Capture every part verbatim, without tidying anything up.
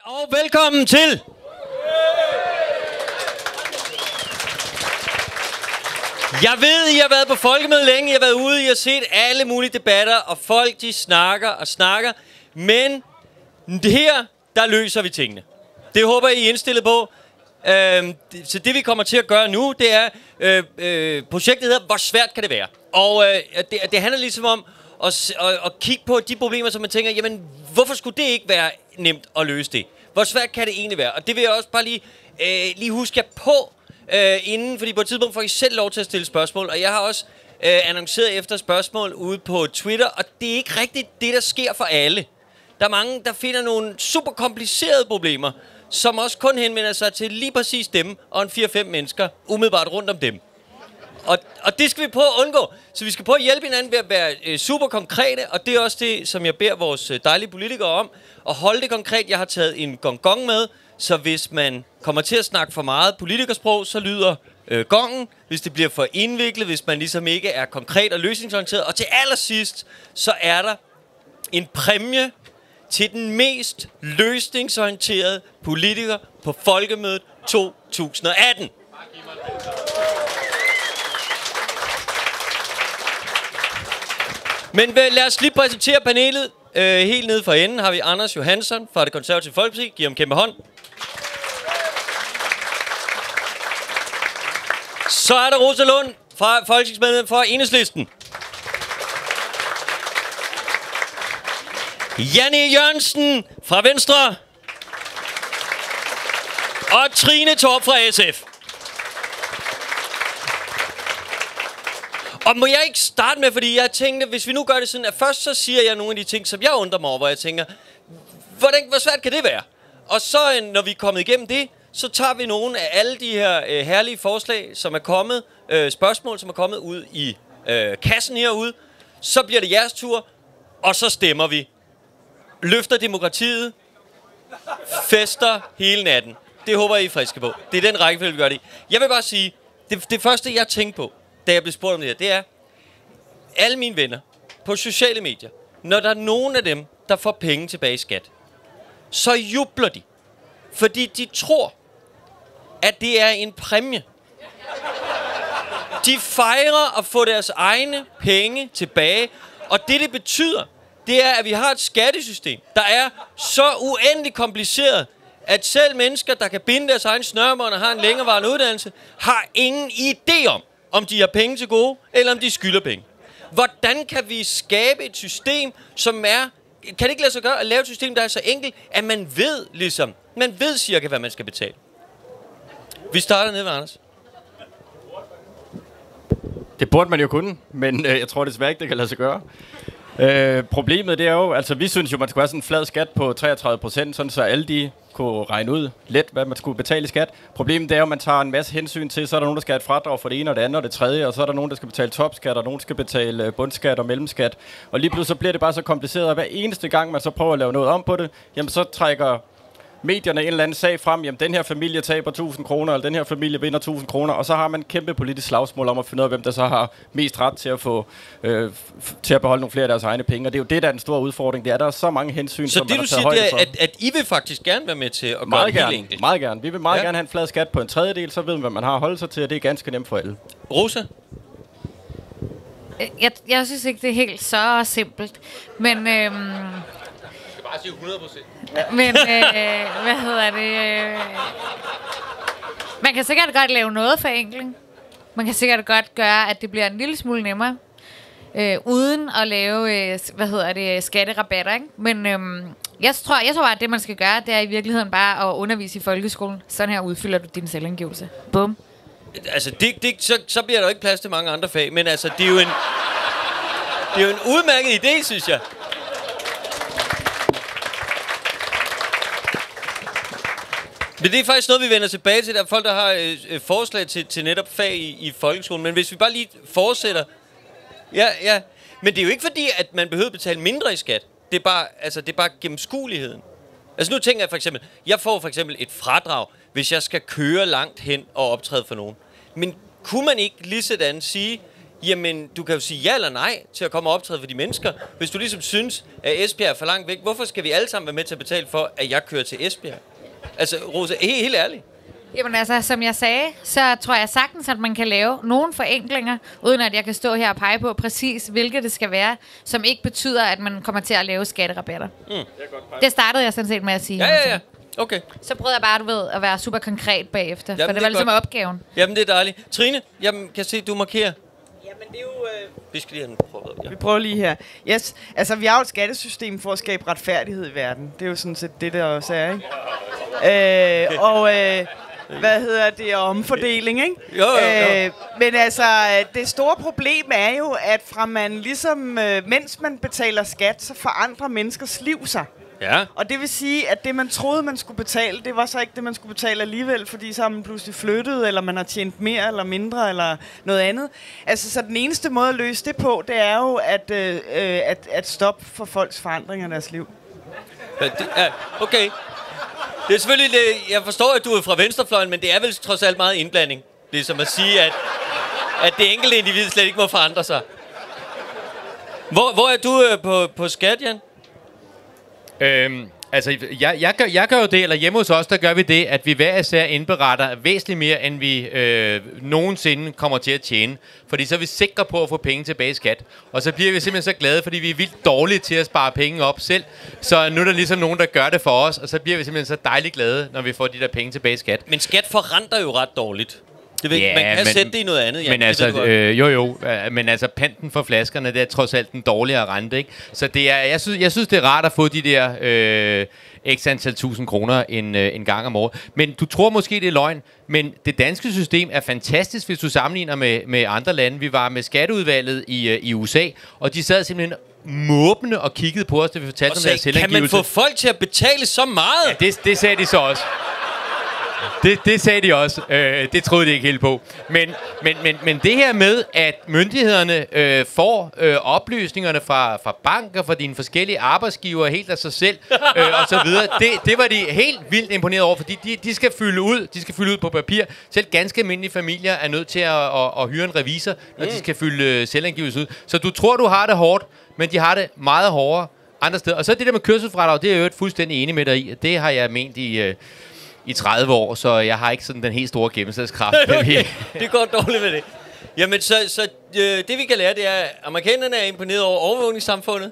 Og velkommen til. Jeg ved, I har været på folkemøde længe, I har været ude, I har set alle mulige debatter, og folk de snakker og snakker. Men her, der løser vi tingene. Det håber I er indstillet på. Øhm, så det vi kommer til at gøre nu, det er, øh, øh, projektet hedder, hvor svært kan det være? Og øh, det, det handler ligesom om at, at, at kigge på de problemer, som man tænker, jamen hvorfor skulle det ikke være nemt at løse det? Hvor svært kan det egentlig være? Og det vil jeg også bare lige, øh, lige huske jer på øh, inden, fordi på et tidspunkt får I selv lov til at stille spørgsmål, og jeg har også øh, annonceret efter spørgsmål ude på Twitter, og det er ikke rigtigt det, der sker for alle. Der er mange, der finder nogle super komplicerede problemer, som også kun henvender sig til lige præcis dem og en fire fem mennesker umiddelbart rundt om dem. Og, og det skal vi prøve at undgå. Så vi skal prøve at hjælpe hinanden ved at være øh, super konkrete, og det er også det, som jeg beder vores øh, dejlige politikere om, at holde det konkret. Jeg har taget en gong-gong med, så hvis man kommer til at snakke for meget politikersprog, så lyder øh, gongen. Hvis det bliver for indviklet, hvis man ligesom ikke er konkret og løsningsorienteret. Og til allersidst, så er der en præmie til den mest løsningsorienterede politiker på Folkemødet to tusind og atten. Men lad os lige præsentere panelet. Øh, helt nede for enden har vi Anders Johansson fra Det Konservative Folkeparti. Giv ham kæmpe hånd. Så er der Rosa Lund fra Folketingsmedlem for Enhedslisten. Jan E. Jørgensen fra Venstre. Og Trine Torp fra S F. Og må jeg ikke starte med, fordi jeg tænkte, hvis vi nu gør det sådan, at først så siger jeg nogle af de ting, som jeg undrer mig over, hvor jeg tænker, hvordan, hvor svært kan det være? Og så, når vi er kommet igennem det, så tager vi nogle af alle de her øh, herlige forslag, som er kommet, øh, spørgsmål, som er kommet ud i øh, kassen herude. Så bliver det jeres tur, og så stemmer vi. Løfter demokratiet, fester hele natten. Det håber I er friske på. Det er den rækkefølge, vi gør det i. Jeg vil bare sige, det, det første, jeg tænkte på, da jeg blev spurgt om det her, det er, alle mine venner på sociale medier, når der er nogen af dem, der får penge tilbage i skat, så jubler de. Fordi de tror, at det er en præmie. De fejrer at få deres egne penge tilbage, og det, det betyder, det er, at vi har et skattesystem, der er så uendelig kompliceret, at selv mennesker, der kan binde deres egen snørebånd og har en længerevarende uddannelse, har ingen idé om, om de har penge til gode, eller om de skylder penge. Hvordan kan vi skabe et system, som er... Kan det ikke lade sig gøre at lave et system, der er så enkelt, at man ved, ligesom... Man ved cirka, hvad man skal betale. Vi starter ned ved Anders. Det burde man jo kunne, men øh, jeg tror desværre ikke, det kan lade sig gøre. Øh, problemet det er jo, altså vi synes jo, man skulle have sådan en flad skat på treogtredive procent, sådan så alle de kunne regne ud let, hvad man skulle betale i skat. Problemet det er jo, at man tager en masse hensyn til, så er der nogen, der skal have et fradrag for det ene og det andet og det tredje, og så er der nogen, der skal betale topskat, og nogen skal betale bundskat og mellemskat. Og lige pludselig så bliver det bare så kompliceret, og hver eneste gang man så prøver at lave noget om på det, jamen så trækker medierne en eller anden sag frem, jamen den her familie taber tusind kroner, eller den her familie vinder tusind kroner, og så har man en kæmpe politisk slagsmål om at finde ud af, hvem der så har mest ret til at få øh, f- til at beholde nogle flere af deres egne penge. Og det er jo det, der er den store udfordring. Det er, der er så mange hensyn, så som det, man du har taget siger, højde det er, at, at I vil faktisk gerne være med til at meget gøre det gerne, helt enkelt? Meget gerne. Vi vil meget ja. gerne have en flad skat på en tredjedel, så ved man, hvad man har at holde sig til, og det er ganske nemt for alle. Rosa? Jeg, jeg synes ikke, det er helt så simpelt, men... Øhm bare sige hundrede procent. Men, øh, hvad hedder det? Øh, man kan sikkert godt lave noget forenkling. Man kan sikkert godt gøre, at det bliver en lille smule nemmere. Øh, uden at lave, øh, hvad hedder det, skatterabatter, ikke? Men øh, jeg tror, jeg tror, at det, man skal gøre, det er i virkeligheden bare at undervise i folkeskolen. Sådan her udfylder du din selvangivelse. Bum. Altså, det, det, så, så bliver der jo ikke plads til mange andre fag. Men altså, det er jo en, det er jo en udmærket idé, synes jeg. Men det er faktisk noget, vi vender tilbage til. Der er folk, der har øh, forslag til, til netop fag i, i folkeskolen. Men hvis vi bare lige fortsætter... Ja, ja. Men det er jo ikke fordi, at man behøver betale mindre i skat. Det er bare, altså, det er bare gennemskueligheden. Altså nu tænker jeg for eksempel... Jeg får for eksempel et fradrag, hvis jeg skal køre langt hen og optræde for nogen. Men kunne man ikke lige sådan sige... jamen, du kan jo sige ja eller nej til at komme og optræde for de mennesker. Hvis du ligesom synes, at Esbjerg er for langt væk, hvorfor skal vi alle sammen være med til at betale for, at jeg kører til Esbjerg? Altså, Rosa, helt, helt ærligt. Jamen altså, som jeg sagde, så tror jeg sagtens, at man kan lave nogle forenklinger, uden at jeg kan stå her og pege på præcis, hvilket det skal være, som ikke betyder, at man kommer til at lave skatterabatter. Mm. Det startede jeg sådan set med at sige. Ja, ja, ja. Okay. Så prøvede jeg bare, du ved, at være super konkret bagefter, Jamen, for det, det var er ligesom godt. opgaven. Jamen, det er dejligt. Trine, jamen, kan se, du markerer. Jamen, det er jo... Øh... Vi skal lige have den prøvet. Ja. Vi prøver lige her. Yes, altså vi har jo et skattesystem for at skabe retfærdighed i verden. Det er jo sådan set det, der også er, ikke? Øh, og... Øh, hvad hedder det, omfordeling, ikke? Jo, jo, jo. Øh, men altså, det store problem er jo, at fra man ligesom, øh, mens man betaler skat, så forandrer menneskers liv sig. Ja. Og det vil sige, at det man troede, man skulle betale, det var så ikke det, man skulle betale alligevel, fordi så har man pludselig flyttet, eller man har tjent mere eller mindre, eller noget andet. Altså, så den eneste måde at løse det på, det er jo at, øh, at, at stoppe for folks forandringer i deres liv. Ja, det, ja, okay. Det er selvfølgelig, det, jeg forstår, at du er fra venstrefløjen, men det er vel trods alt meget indblanding. Det er som at sige, at, at det enkelte individ slet ikke må forandre sig. Hvor, hvor er du øh, på, på skat, Jan? Øhm, altså, jeg, jeg, gør, jeg gør jo det, eller hjemme hos os, der gør vi det, at vi hver især indberetter væsentligt mere, end vi øh, nogensinde kommer til at tjene. Fordi så er vi sikre på at få penge tilbage i skat. Og så bliver vi simpelthen så glade, fordi vi er vildt dårlige til at spare penge op selv. Så nu er der ligesom nogen, der gør det for os, og så bliver vi simpelthen så dejligt glade, når vi får de der penge tilbage i skat. Men skat forrenter jo ret dårligt. Det ved, Ja, man kan men- sætte det i noget andet. Jan. Men Det altså, ved du godt. øh, jo jo, øh, men altså panten for flaskerne, det er trods alt den dårligere rente, ikke? Så det er, jeg synes, jeg synes det er rart at få de der øh, x antal tusind kroner en, øh, en gang om året. Men du tror måske, det er løgn, men det danske system er fantastisk, hvis du sammenligner med, med andre lande. Vi var med skatteudvalget i, øh, i U S A, og de sad simpelthen måbende og kiggede på os, da vi fortalte Og om deres sagde, kan man selvangivelse. få folk til at betale så meget? Ja, det, det sagde de så også. Det, det sagde de også. Øh, det troede de ikke helt på. Men, men, men, men det her med, at myndighederne øh, får øh, oplysningerne fra, fra banker, fra dine forskellige arbejdsgivere, helt af sig selv, øh, og så videre, det, det var de helt vildt imponeret over, fordi de, de skal fylde ud, de skal fylde ud på papir. Selv ganske almindelige familier er nødt til at, at, at hyre en revisor, når mm. de skal fylde øh, selvangivelse ud. Så du tror, du har det hårdt, men de har det meget hårdere andre steder. Og så det der med kørselsfradrag, det er jeg jo fuldstændig enig med dig i. Det har jeg ment i... Øh, i tredive år, så jeg har ikke sådan den helt store gennemslagskraft. Okay, det går dårligt med det. Jamen, så, så øh, det vi kan lære, det er, at amerikanerne er imponeret over overvågningssamfundet.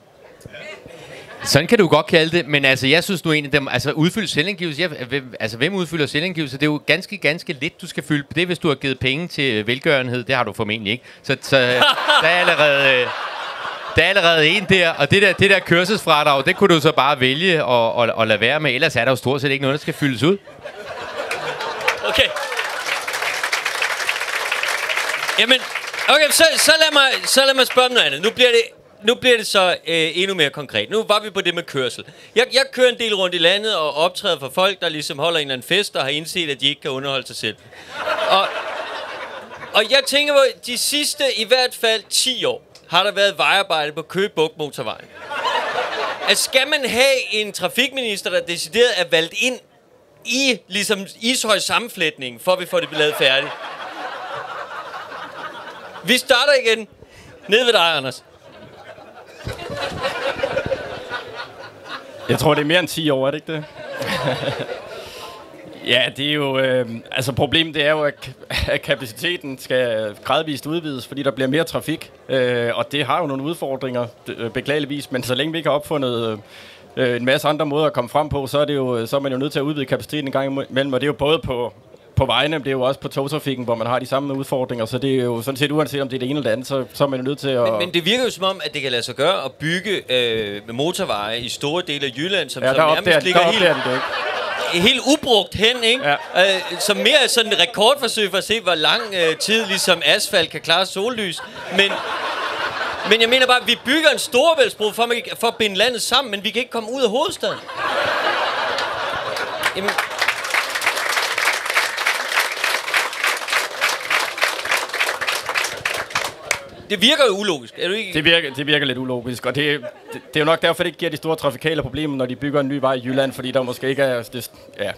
Sådan kan du godt kalde det, men altså, jeg synes nu egentlig, dem, altså udfylde selvangivelse, jeg, hvem, altså hvem udfylder selvangivelse? Det er jo ganske, ganske lidt, du skal fylde. Det er, hvis du har givet penge til velgørenhed, det har du formentlig ikke. Så, så der er allerede... Øh, Der er allerede en der, og det der, det der kørselsfradrag, det kunne du så bare vælge at, at, at lade være med. Ellers er der jo stort set ikke noget, der skal fyldes ud. Okay. Jamen, okay, så, så, lad mig, så lad mig spørge om noget andet. Nu bliver det, nu bliver det så øh, endnu mere konkret. Nu var vi på det med kørsel. Jeg, jeg kører en del rundt i landet og optræder for folk, der ligesom holder en eller anden fest og har indset, at de ikke kan underholde sig selv. Og, og jeg tænker på, de sidste i hvert fald ti år, har der været vejarbejde på Køge Bugt motorvejen. Altså, skal man have en trafikminister, der decideret er valgt ind i ligesom Ishøj sammenflætning, for at vi får det lavet færdigt? Vi starter igen. Ned ved dig, Anders. Jeg tror, det er mere end ti år, er det ikke det? Ja, det er jo... Øh, altså problemet det er jo, at, at kapaciteten skal gradvist udvides, fordi der bliver mere trafik. Øh, og det har jo nogle udfordringer, beklageligvis. Men så længe vi ikke har opfundet øh, en masse andre måder at komme frem på, så er, det jo, så er man jo nødt til at udvide kapaciteten en gang imellem. Og det er jo både på, på vejene, men det er jo også på togtrafikken, hvor man har de samme udfordringer. Så det er jo sådan set, uanset om det er det ene eller det andet, så, så er man jo nødt til at... Men, men det virker jo som om, at det kan lade sig gøre at bygge øh, med motorveje i store dele af Jylland, som, ja, som der nærmest opdager, ligger der helt... opdager de det ikke. helt ubrugt hen, ikke? Ja. Øh, som mere er sådan et rekordforsøg for at se, hvor lang øh, tid ligesom asfalt kan klare sollys. Men, men jeg mener bare, at vi bygger en storvældsbro for, for at binde landet sammen, men vi kan ikke komme ud af hovedstaden. Jamen... Det virker jo ulogisk. Er du ikke? Det virker, det virker lidt ulogisk, og det, det, det er jo nok derfor, det ikke giver de store trafikale problemer, når de bygger en ny vej i Jylland, fordi der måske ikke er... Det, ja.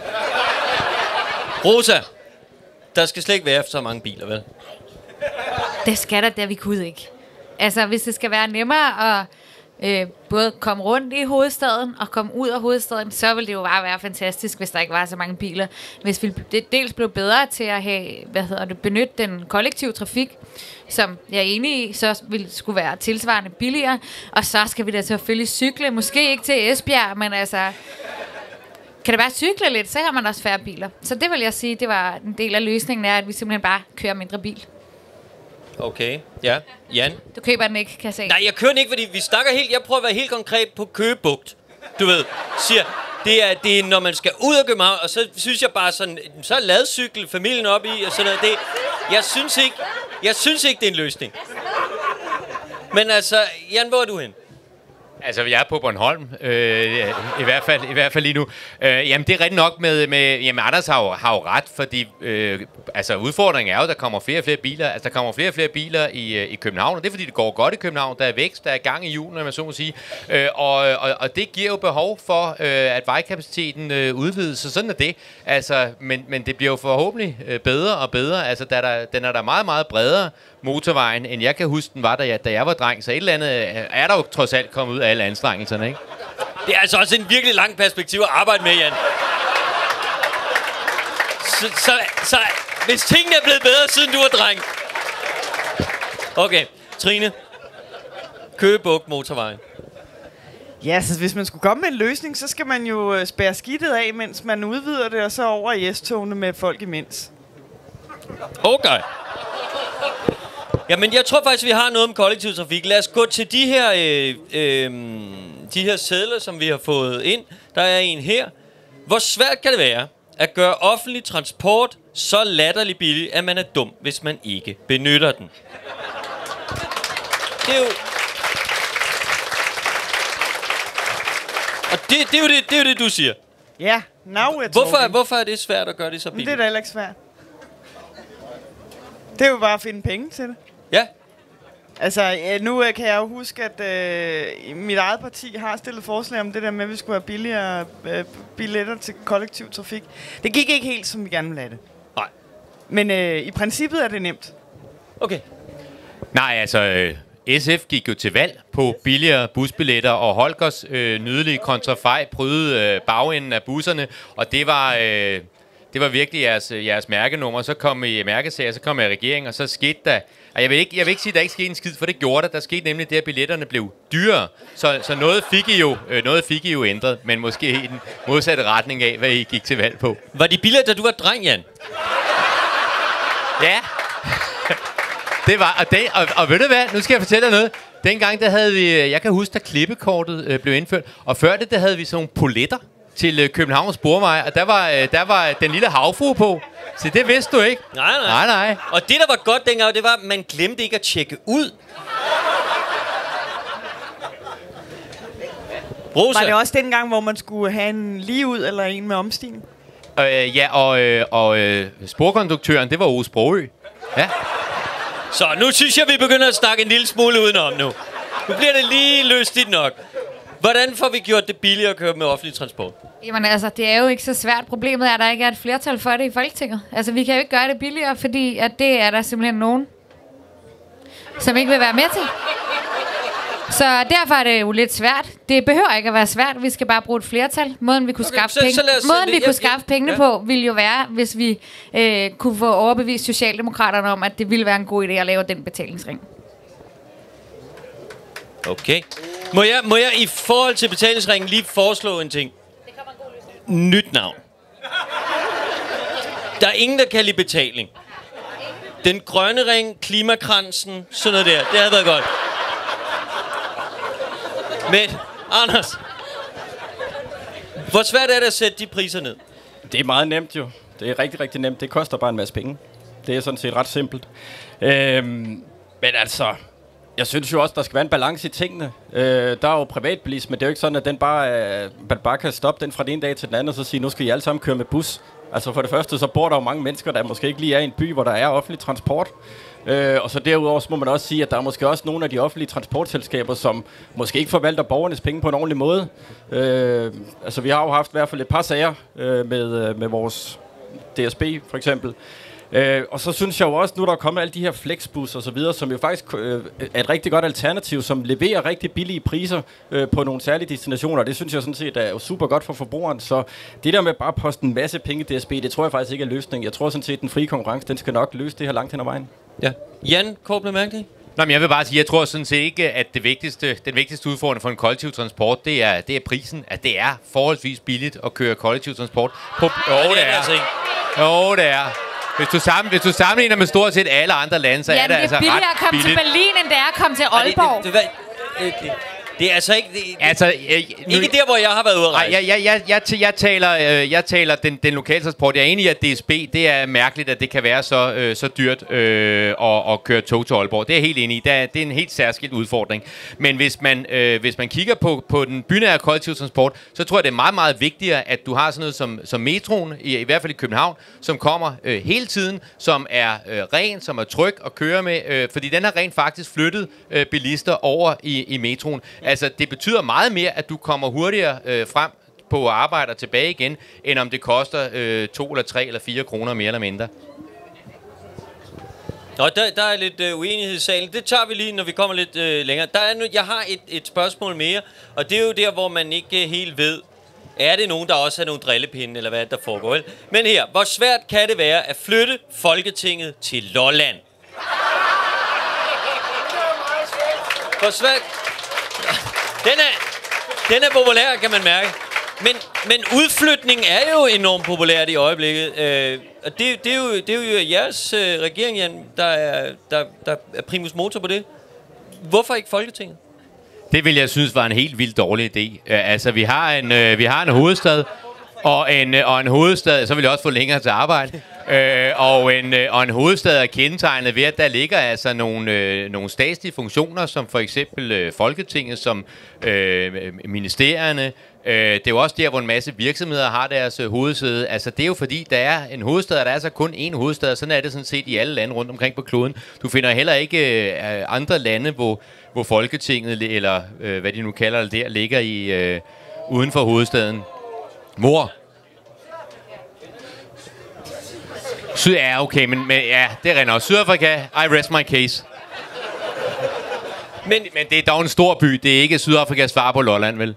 Rosa, der skal slet ikke være så mange biler, vel? Det skal der, der vi kunne ikke. Altså, hvis det skal være nemmere at øh, både komme rundt i hovedstaden og komme ud af hovedstaden, så ville det jo bare være fantastisk, hvis der ikke var så mange biler. Hvis vi dels blev bedre til at have, hvad hedder det, benytte den kollektive trafik, som jeg er enig i, så ville skulle være tilsvarende billigere. Og så skal vi da selvfølgelig cykle. Måske ikke til Esbjerg, men altså... Kan det bare cykle lidt, så har man også færre biler. Så det vil jeg sige, det var en del af løsningen, er, at vi simpelthen bare kører mindre bil. Okay, ja. Jan? Du køber den ikke, kan jeg se. Nej, jeg kører den ikke, fordi vi snakker helt... Jeg prøver at være helt konkret på Køge Bugt. Du ved, siger... Det er, det er, når man skal ud af København, og så synes jeg bare sådan... Så lad cykle familien op i, og sådan noget. Det, jeg synes ikke... Jeg synes ikke, det er en løsning. Men altså, Jan, hvor er du hen? Altså, jeg er på Bornholm, øh, i, hvert fald, i hvert fald lige nu. Øh, jamen, det er rigtig nok med... med jamen, Anders har jo, har jo ret, fordi... Øh, altså, udfordringen er jo, at der kommer flere og flere biler. Altså, der kommer flere og flere biler i, i København, og det er, fordi det går godt i København. Der er vækst, der er gang i hjulene, man så må sige. Øh, og, og, og det giver jo behov for, øh, at vejkapaciteten øh, udvides, så sådan er det. Altså, men, men det bliver jo forhåbentlig øh, bedre og bedre. Altså, der, der, den er der meget, meget bredere, motorvejen, end jeg kan huske, den var, da jeg, da jeg var dreng. Så et eller andet er der jo trods alt kommet ud af alle anstrengelserne, ikke? Det er altså også en virkelig lang perspektiv at arbejde med, Jan. Så, så, så hvis tingene er blevet bedre, siden du var dreng. Okay, Trine. Køge Bugt motorvejen. Ja, så hvis man skulle komme med en løsning, så skal man jo spærre skidtet af, mens man udvider det, og så over i S-togene med folk imens. Okay. Jamen, jeg tror faktisk, vi har noget om kollektiv trafik. Lad os gå til de her, øh, øh, de her sedler, som vi har fået ind. Der er en her. Hvor svært kan det være at gøre offentlig transport så latterlig billig, at man er dum, hvis man ikke benytter den? Det er jo... Og det, det, er, jo det, det er jo det, du siger. Ja, now we're Hvorfor, talking. hvorfor er det svært at gøre det så Men billigt? det er da heller ikke svært. Det er jo bare at finde penge til det. Ja. Altså, nu kan jeg jo huske, at øh, mit eget parti har stillet forslag om det der med, at vi skulle have billigere øh, billetter til kollektiv trafik. Det gik ikke helt, som vi gerne ville have det. Nej. Men øh, i princippet er det nemt. Okay. Nej, altså... Øh S F gik jo til valg på billigere busbilletter, og Holgers øh, nydelige kontrafej prøvede øh, bagenden af busserne, og det var, øh, det var virkelig jeres, jeres mærkenummer. Så kom I mærkesager, så kom I i regering, og så skete der... Og jeg vil, ikke, jeg vil ikke sige, at der ikke skete en skid, for det gjorde der. Der skete nemlig det, at billetterne blev dyrere. Så, så noget, fik I jo, øh, noget fik I jo ændret, men måske i den modsatte retning af, hvad I gik til valg på. Var de billigere, da du var dreng, Jan? Ja. Det var, og, det, og, og ved du hvad, nu skal jeg fortælle dig noget. Dengang, der havde vi, jeg kan huske, da klippekortet øh, blev indført, og før det, der havde vi sådan nogle poletter til øh, Københavns Sporvej, og der var, øh, der var den lille havfrue på. Så det vidste du ikke. Nej, nej. Nej, nej. Og det, der var godt dengang, det var, at man glemte ikke at tjekke ud. Rosa. Var det også dengang, hvor man skulle have en lige ud eller en med omstigning? Øh, ja, og, øh, og øh, sporkonduktøren, det var Ove Sprogø. Ja. Så nu synes jeg, vi begynder at snakke en lille smule udenom nu. Nu bliver det lige lystigt nok. Hvordan får vi gjort det billigere at køre med offentlig transport? Jamen altså, det er jo ikke så svært. Problemet er, at der ikke er et flertal for det i Folketinget. Altså, vi kan jo ikke gøre det billigere, fordi at det er der simpelthen nogen, som ikke vil være med til. Så derfor er det jo lidt svært. Det behøver ikke at være svært. Vi skal bare bruge et flertal. Måden vi kunne Okay, skaffe, så- penge, så lad os- måden, vi ja, kunne ja, skaffe pengene ja. på, ville jo være, hvis vi øh, kunne få overbevist Socialdemokraterne om, at det ville være en god idé at lave den betalingsring. Okay. Må jeg, må jeg i forhold til betalingsringen lige foreslå en ting? Det kommer en god løsning. Nyt navn. Der er ingen, der kan lide betaling. Den grønne ring, klimakransen, sådan noget der. Det havde været godt. Men, Anders, hvor svært er det at sætte de priser ned? Det er meget nemt jo. Det er rigtig, rigtig nemt. Det koster bare en masse penge. Det er sådan set ret simpelt. Øhm, men altså, jeg synes jo også, der skal være en balance i tingene. Øh, der er jo privatbilisme. Det er jo ikke sådan, at den bare, øh, man bare kan stoppe den fra den ene dag til den anden, og så sige, nu skal I alle sammen køre med bus. Altså for det første, så bor der jo mange mennesker, der måske ikke lige er i en by, hvor der er offentlig transport. Øh, og så derudover så må man også sige, at der er måske også nogle af de offentlige transportselskaber, som måske ikke forvalter borgernes penge på en ordentlig måde. Øh, altså vi har jo haft i hvert fald et par sager øh, med, øh, med vores D S B for eksempel, Øh, og så synes jeg jo også, nu der er kommet alle de her flexbus og så videre, som jo faktisk øh, er et rigtig godt alternativ, som leverer rigtig billige priser øh, på nogle særlige destinationer. Det synes jeg sådan set er jo super godt for forbrugeren. Så det der med bare at poste en masse penge i D S B, det tror jeg faktisk ikke er løsningen. Jeg tror sådan set, at den frie konkurrence, den skal nok løse det her langt hen ad vejen. Ja. Jan, kort bemærkning? Nå, men jeg vil bare sige, jeg tror sådan set ikke, at det vigtigste, den vigtigste udfordring for en kollektiv transport, det er, det er prisen. At det er forholdsvis billigt at køre kollektiv transport. På, jo, ja, det det er er. altså ikke. Jo, det er. Hvis du, sammen, hvis du sammenligner med stort set alle andre lande, så Ja, er det, det er altså billigere ret at komme billigt. til Berlin, end det er at komme til Ej, det, Aalborg. det, det, det, det, det er altså ikke... Det, Altså, øh, nu, ikke der, hvor jeg har været ude at Nej, rejse. jeg, jeg, jeg, jeg, jeg, jeg taler, øh, jeg taler den, den lokale transport. Jeg er enig i, at D S B, det er mærkeligt, at det kan være så, øh, så dyrt øh, at, at køre tog til Aalborg. Det er jeg helt enig i. Det er, det er en helt særskilt udfordring. Men hvis man, øh, hvis man kigger på, på den bynære kollektiv transport, så tror jeg, det er meget, meget vigtigere, at du har sådan noget som, som metroen, i, i hvert fald i København, som kommer øh, hele tiden, som er øh, ren, som er tryg at køre med, øh, fordi den har rent faktisk flyttet øh, bilister over i, i metroen. Altså, det betyder meget mere, at du kommer hurtigere øh, frem på arbejde og tilbage igen, end om det koster øh, to eller tre eller fire kroner mere eller mindre. Nå, der, der er lidt øh, uenighed i salen. Det tager vi lige, når vi kommer lidt øh, længere. Der er nu, jeg har et, et spørgsmål mere, og det er jo der, hvor man ikke øh, helt ved, er det nogen, der også har nogle drillepinde, eller hvad der foregår? Vel? Men her, hvor svært kan det være at flytte Folketinget til Lolland? Hvor svært... Den er, den er populær, kan man mærke. Men, men udflytning er jo enormt populært i øjeblikket. Øh, og det, det, er jo, det er jo jeres øh, regering, Jan, der er, der, der er primus motor på det. Hvorfor ikke Folketinget? Det vil jeg synes var en helt vildt dårlig idé. Uh, altså, vi har en, uh, vi har en hovedstad, og en, uh, og en hovedstad, så vil jeg også få længere til arbejde. Uh, og, en, uh, og en hovedstad er kendetegnet ved, at der ligger altså nogle, uh, nogle statslige funktioner, som for eksempel uh, Folketinget, som uh, ministerierne. Uh, det er jo også der, hvor en masse virksomheder har deres uh, hovedsæde. Altså, det er jo fordi, der er en hovedstad, og der er altså kun én hovedstad. Sådan er det sådan set i alle lande rundt omkring på kloden. Du finder heller ikke uh, andre lande, hvor hvor Folketinget, eller øh, hvad de nu kalder det der, ligger i øh, uden for hovedstaden. Mor. Syd er okay, men, men ja, det render også. Sydafrika, I rest my case. Men, men det er dog en stor by. Det er ikke Sydafrikas svar på Lolland, vel?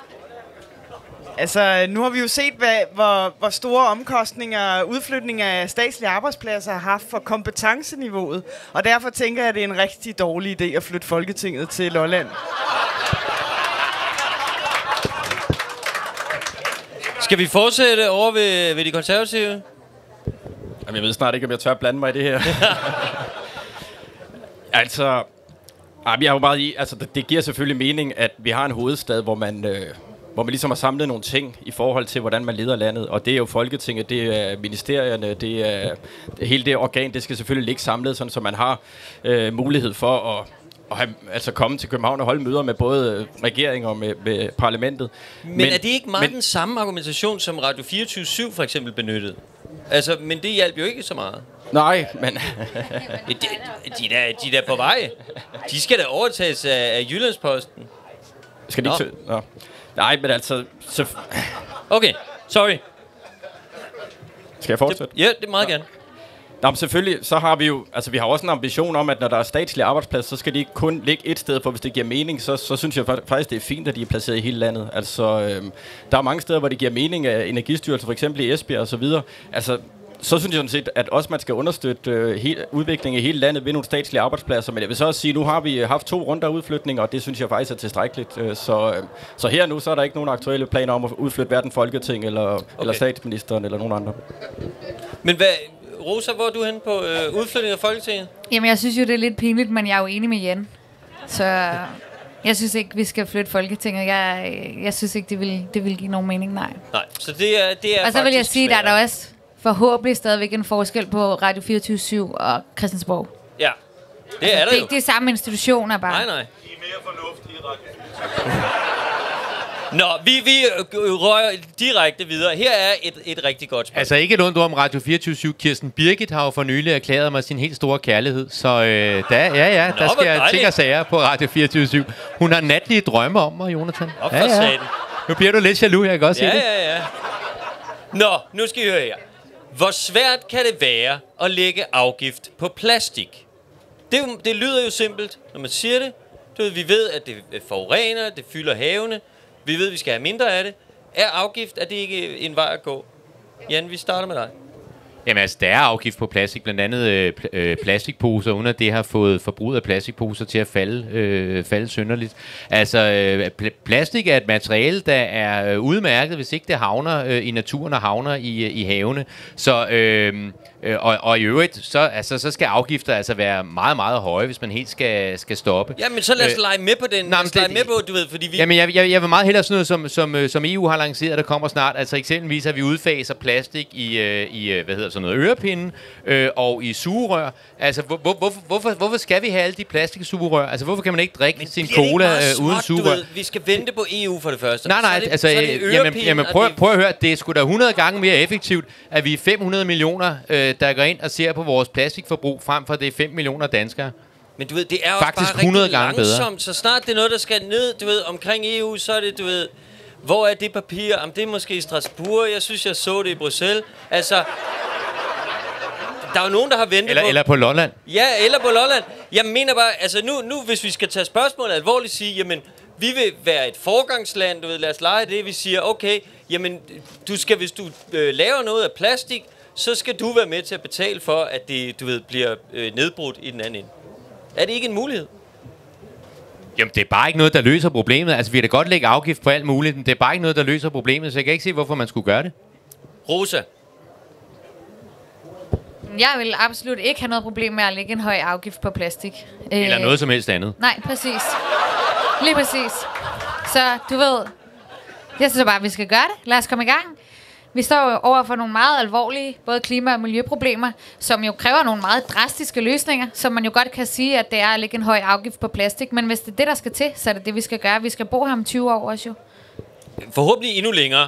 Altså, nu har vi jo set, hvad, hvor, hvor store omkostninger udflytning af statslige arbejdspladser har haft for kompetenceniveauet. Og derfor tænker jeg, at det er en rigtig dårlig idé at flytte Folketinget til Lolland. Skal vi fortsætte over ved, ved de konservative? Jamen, jeg ved snart ikke, om jeg tør blande mig i det her. altså, vi har jo meget i, altså, det, det giver selvfølgelig mening, at vi har en hovedstad, hvor man... Øh, hvor man ligesom har samlet nogle ting i forhold til, hvordan man leder landet. Og det er jo Folketinget, det er ministerierne, det er det, hele det organ, det skal selvfølgelig ligge samlet, sådan, så man har øh, mulighed for at, at have, altså komme til København og holde møder med både regeringen og med, med parlamentet. Men, men er det ikke meget men, den samme argumentation, som Radio fireogtyve syv for eksempel benyttede? Altså, men det hjalp jo ikke så meget. Nej, men... de, de, der, de der på vej. De skal da overtages af, af Jyllandsposten. Skal de ikke... Nå. Nå. Nej, men altså... Så okay, sorry. Skal jeg fortsætte? Det, ja, det er meget ja. gerne. Nå, men selvfølgelig, så har vi jo... Altså, vi har også en ambition om, at når der er statslige arbejdspladser, så skal de ikke kun ligge et sted, for hvis det giver mening, så, så synes jeg faktisk, det er fint, at de er placeret i hele landet. Altså, øhm, der er mange steder, hvor det giver mening af Energistyrelsen, for eksempel i Esbjerg og så videre. Altså... Så synes jeg sådan set, at også man skal understøtte øh, he- udviklingen i hele landet ved nogle statslige arbejdspladser. Men jeg vil så også sige, at nu har vi haft to runder af udflytning, og det synes jeg faktisk er tilstrækkeligt. Øh, så, øh, så her nu, så er der ikke nogen aktuelle planer om at udflytte hverken Folketing eller, okay. eller statsministeren eller nogen andre. Men hvad, Rosa, hvor er du henne på øh, udflytning af Folketinget? Jamen, jeg synes jo, det er lidt pinligt, men jeg er jo enig med Jan. Så jeg synes ikke, vi skal flytte Folketinget. Jeg, jeg synes ikke, det vil, det vil give nogen mening, nej. Nej, så det er, det er og så vil jeg sige, svært. der er der også... forhåbentlig stadigvæk en forskel på Radio fireogtyve syv og Christiansborg. Ja, det altså, er der det, jo. Det er samme institutioner bare. Nej, nej. De er mere fornuftige i Radio. Nå, vi, vi rører direkte videre. Her er et, et rigtig godt spørgsmål. Altså ikke et ondt ord om Radio fireogtyve syv. Kirsten Birgit har jo for nylig erklæret mig sin helt store kærlighed. Så øh, der, ja, ja, Nå, der skal jeg ting og sager på Radio fireogtyve syv. Hun har natlige drømme om mig, Jonathan. Op for ja, ja. Nu bliver du lidt jaloux, jeg kan også ja, sige det. Ja, ja, ja. Nå, nu skal I høre her. Hvor svært kan det være at lægge afgift på plastik? Det, er jo- det lyder jo simpelt, når man siger det. Du ved, vi ved, at det forurener, det fylder havene. Vi ved, at vi skal have mindre af det. Er afgift, er det ikke en vej at gå? Jan, vi starter med dig. Jamen altså, der er afgift på plastik, blandt andet øh, pl- øh, plastikposer, uden at det har fået forbruget af plastikposer til at falde, øh, falde synderligt. Altså, øh, pl- plastik er et materiale, der er øh, udmærket, hvis ikke det havner øh, i naturen og havner i, i havene. Så, øh, øh, og, og i øvrigt, så, altså, så skal afgifter altså være meget, meget høje, hvis man helt skal, skal stoppe. Ja, men så lad os Øh, lege med på den. nej, Lad os men lege det- med på, du ved, fordi vi... Jamen, jeg, jeg, jeg vil meget hellere sådan noget, som, som, øh, som E U har lanceret, der kommer snart. Altså eksempelvis, at vi udfaser plastik i, øh, i øh, hvad hedder sådan noget, ørepinde øh, og i sugerør. Altså, hvor, hvor, hvorfor, hvorfor, hvorfor skal vi have alle de plastiksugerør? Altså, hvorfor kan man ikke drikke sin Bliver det ikke cola meget øh, uden småt, du sugerør? ved? Vi skal vente på E U for det første. Nej, Så er nej, det, altså, så er det øh, jamen, ørepinde, jamen og prøv, det- prøv at høre, det er sgu da hundrede gange mere effektivt, at vi er fem hundrede millioner, øh, der går ind og ser på vores plastikforbrug, frem for det er fem millioner danskere. Men du ved, det er Faktisk også bare hundrede rigtig gange bedre. langsomt. Så snart det er noget, der skal ned, du ved, omkring E U, så er det, du ved... Hvor er det papir? Jamen, det er måske i Strasbourg. Jeg synes, jeg så det i Bruxelles. Altså... Der er jo nogen, der har ventet Eller, på... eller på Lolland. Ja, eller på Lolland. Jeg mener bare, altså nu, nu hvis vi skal tage spørgsmålet alvorligt, sige, jamen, vi vil være et forgangsland, du ved, lad os lege det. Vi siger, okay, jamen, du skal, hvis du øh, laver noget af plastik, så skal du være med til at betale for, at det, du ved, bliver øh, nedbrudt i den anden ende. Er det ikke en mulighed? Jamen, det er bare ikke noget, der løser problemet. Altså, vi kan da godt lægge afgift på alt muligt, men det er bare ikke noget, der løser problemet, så jeg kan ikke se, hvorfor man skulle gøre det. Rosa, Jeg vil absolut ikke have noget problem med at lægge en høj afgift på plastik. Eller Øh, noget som helst andet. Nej, præcis. Lige præcis. Så du ved, jeg synes bare, at vi skal gøre det. Lad os komme i gang. Vi står jo over for nogle meget alvorlige, både klima- og miljøproblemer, som jo kræver nogle meget drastiske løsninger, som man jo godt kan sige, at det er at lægge en høj afgift på plastik. Men hvis det er det, der skal til, så er det det, vi skal gøre. Vi skal bo her om tyve år også jo. forhåbentlig endnu længere.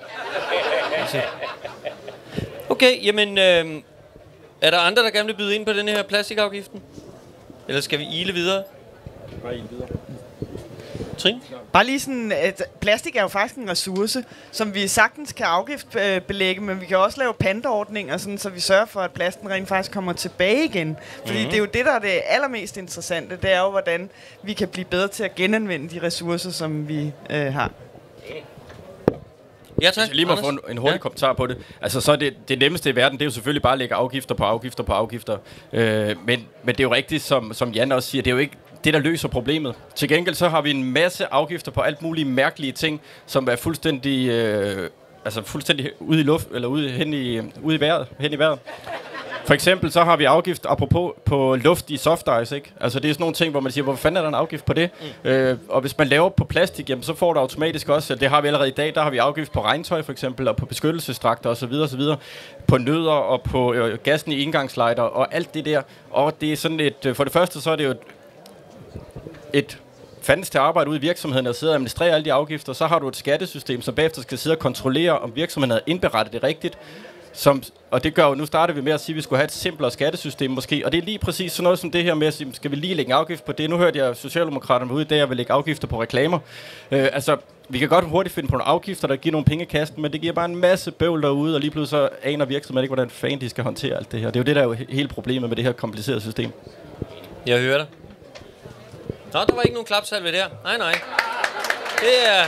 Okay, jamen, øh, er der andre, der gerne vil byde ind på den her plastikafgiften? Eller skal vi ile videre? Bare en videre. Trine? Bare lige sådan, at plastik er jo faktisk en ressource, som vi sagtens kan afgiftsbelægge, men vi kan også lave panteordninger, sådan, så vi sørger for, at plasten rent faktisk kommer tilbage igen. Fordi mm-hmm. det er jo det, der er det allermest interessante, det er jo, hvordan vi kan blive bedre til at genanvende de ressourcer, som vi øh, har. Ja, tak. Hvis jeg lige må Anders? få en, en hurtig Ja. ja. kommentar på det. Altså, så er det, det nemmeste i verden, det er jo selvfølgelig bare at lægge afgifter på afgifter på afgifter. Øh, men, men det er jo rigtigt, som, som Jan også siger, det er jo ikke det, der løser problemet. Til gengæld så har vi en masse afgifter på alt mulige mærkelige ting, som er fuldstændig, øh, altså fuldstændig ude i luft, eller ude, hen, i, ude i vejret, hen i vejret. For eksempel så har vi afgift, apropos, på luft i soft ice, ikke? Altså det er sådan nogle ting, hvor man siger, hvor fanden er der en afgift på det? Mm. Øh, og hvis man laver på plastik, jamen, så får du automatisk også, det har vi allerede i dag, der har vi afgift på regntøj for eksempel, og på beskyttelsesdragter osv. osv. På nødder og på øh, gassen i indgangslejder og alt det der. Og det er sådan et, øh, for det første så er det jo et, et fandens til arbejde ude i virksomheden og sidde og administrere alle de afgifter, så har du et skattesystem, som bagefter skal sidde og kontrollere, om virksomheden har indberettet det rigtigt. Som, og det gør jo, nu starter vi med at sige, at vi skulle have et simplere skattesystem måske, og det er lige præcis sådan noget som det her med at sige, skal vi lige lægge en afgift på det? Nu hørte jeg Socialdemokraterne ude i dag, at vil lægge afgifter på reklamer. Øh, altså, vi kan godt hurtigt finde på nogle afgifter, der giver nogle penge i kassen, men det giver bare en masse bøvl derude, og lige pludselig så aner virksomheden ikke, hvordan fanden de skal håndtere alt det her. Det er jo det, der er jo he- hele problemet med det her komplicerede system. Jeg hører dig. Nå, der var ikke nogen klapsalve der. Nej, nej. Det er...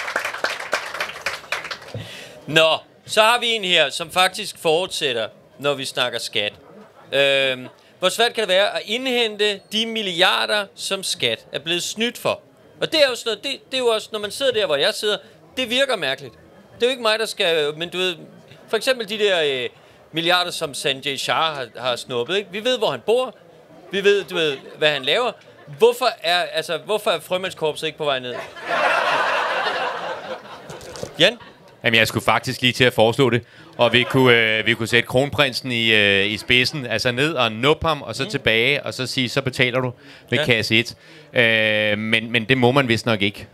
Nå, så har vi en her, som faktisk fortsætter, når vi snakker skat. Øhm, hvor svært kan det være at indhente de milliarder, som skat er blevet snydt for? Og det er jo sådan noget, det, det er jo også, når man sidder der, hvor jeg sidder, det virker mærkeligt. Det er jo ikke mig, der skal... Men du ved, for eksempel de der øh, milliarder, som Sanjay Shah har, har snuppet, ikke? Vi ved, hvor han bor. Vi ved, du ved, hvad han laver. Hvorfor er, altså, hvorfor er frømandskorpset ikke på vej ned? Jan? Jamen, jeg skulle faktisk lige til at foreslå det. Og vi kunne, øh, vi kunne sætte kronprinsen i, øh, i spidsen, altså ned og nuppe ham, og så mm. tilbage, og så sige, så betaler du med ja. kasse et. Øh, men, men det må man vist nok ikke.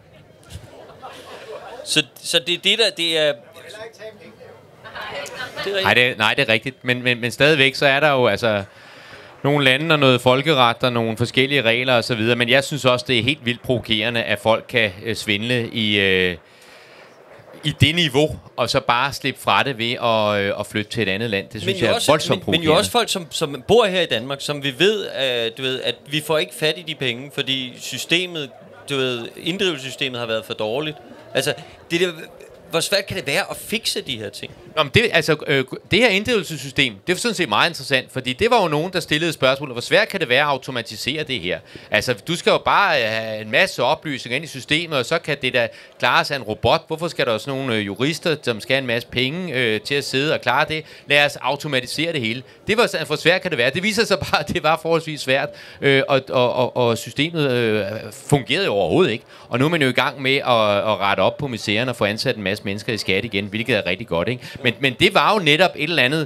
Så, så det er det, der... Det er, det er Nej, det, nej, det er rigtigt. Men, men, men stadigvæk, så er der jo altså nogle lande og noget folkeret og nogle forskellige regler osv. Men jeg synes også, det er helt vildt provokerende, at folk kan øh, svindle i... Øh, i det niveau, og så bare slippe fra det ved at, øh, at flytte til et andet land. Det synes jeg er også, voldsomt men, men jo også folk, som, som bor her i Danmark, som vi ved, at, du ved, at vi får ikke fat i de penge, fordi systemet, du ved, inddrivelsessystemet har været for dårligt. Altså, det der, hvor svært kan det være at fikse de her ting? Nå, men det, altså, øh, det her inddrivelsessystem, det er sådan set meget interessant, fordi det var jo nogen, der stillede spørgsmål, hvor svært kan det være at automatisere det her? Altså, du skal jo bare have en masse oplysninger ind i systemet, og så kan det da klares af en robot. Hvorfor skal der også nogle øh, jurister, som skal have en masse penge øh, til at sidde og klare det? Lad os automatisere det hele. Det var sådan, hvor svært kan det være? Det viser sig bare, at det var forholdsvis svært, øh, og, og, og, og systemet øh, fungerede overhovedet ikke. Og nu er man jo i gang med at, at rette op på misæren og få ansat en masse mennesker i skat igen, hvilket er rigtig godt, ikke? Men, men det var jo netop et eller andet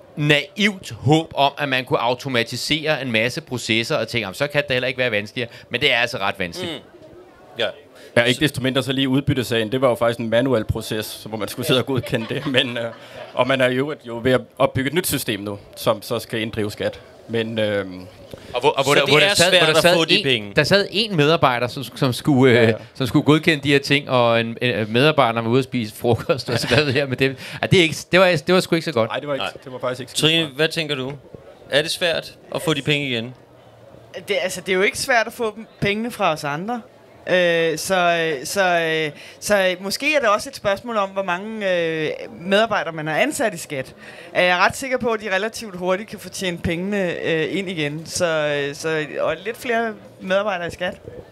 naivt håb om, at man kunne automatisere en masse processer og tænke, så kan det heller ikke være vanskeligere. Men det er altså ret vanskeligt. Mm. Ja. Ja, ikke desto mindre så lige udbyttesagen. Det var jo faktisk en manuel proces, hvor man skulle sidde og godkende det. Men, øh, og man er jo, jo ved at opbygge et nyt system nu, som så skal inddrive skat. Men... Øh, Og hvor, og hvor så der, det hvor er der sad, svært hvor der at sad få de en, penge. Der sad en medarbejder, som, som, skulle, øh, ja, ja. som skulle godkende de her ting, og en, en medarbejder var ude at spise frokost og så hvad her med det. Ja, det, er ikke, det, var, det var sgu ikke så godt. nej, det var, ikke, det var faktisk ikke så Trine, smart. hvad tænker du? Er det svært at få de penge igen? Det, altså, det er jo ikke svært at få dem- pengene fra os andre. Øh, så, så, øh, så måske er det også et spørgsmål om, hvor mange øh, medarbejdere man har ansat i skat. Er jeg ret sikker på, at de relativt hurtigt kan få tjent pengene øh, ind igen. Så, øh, så og lidt flere medarbejdere i skat.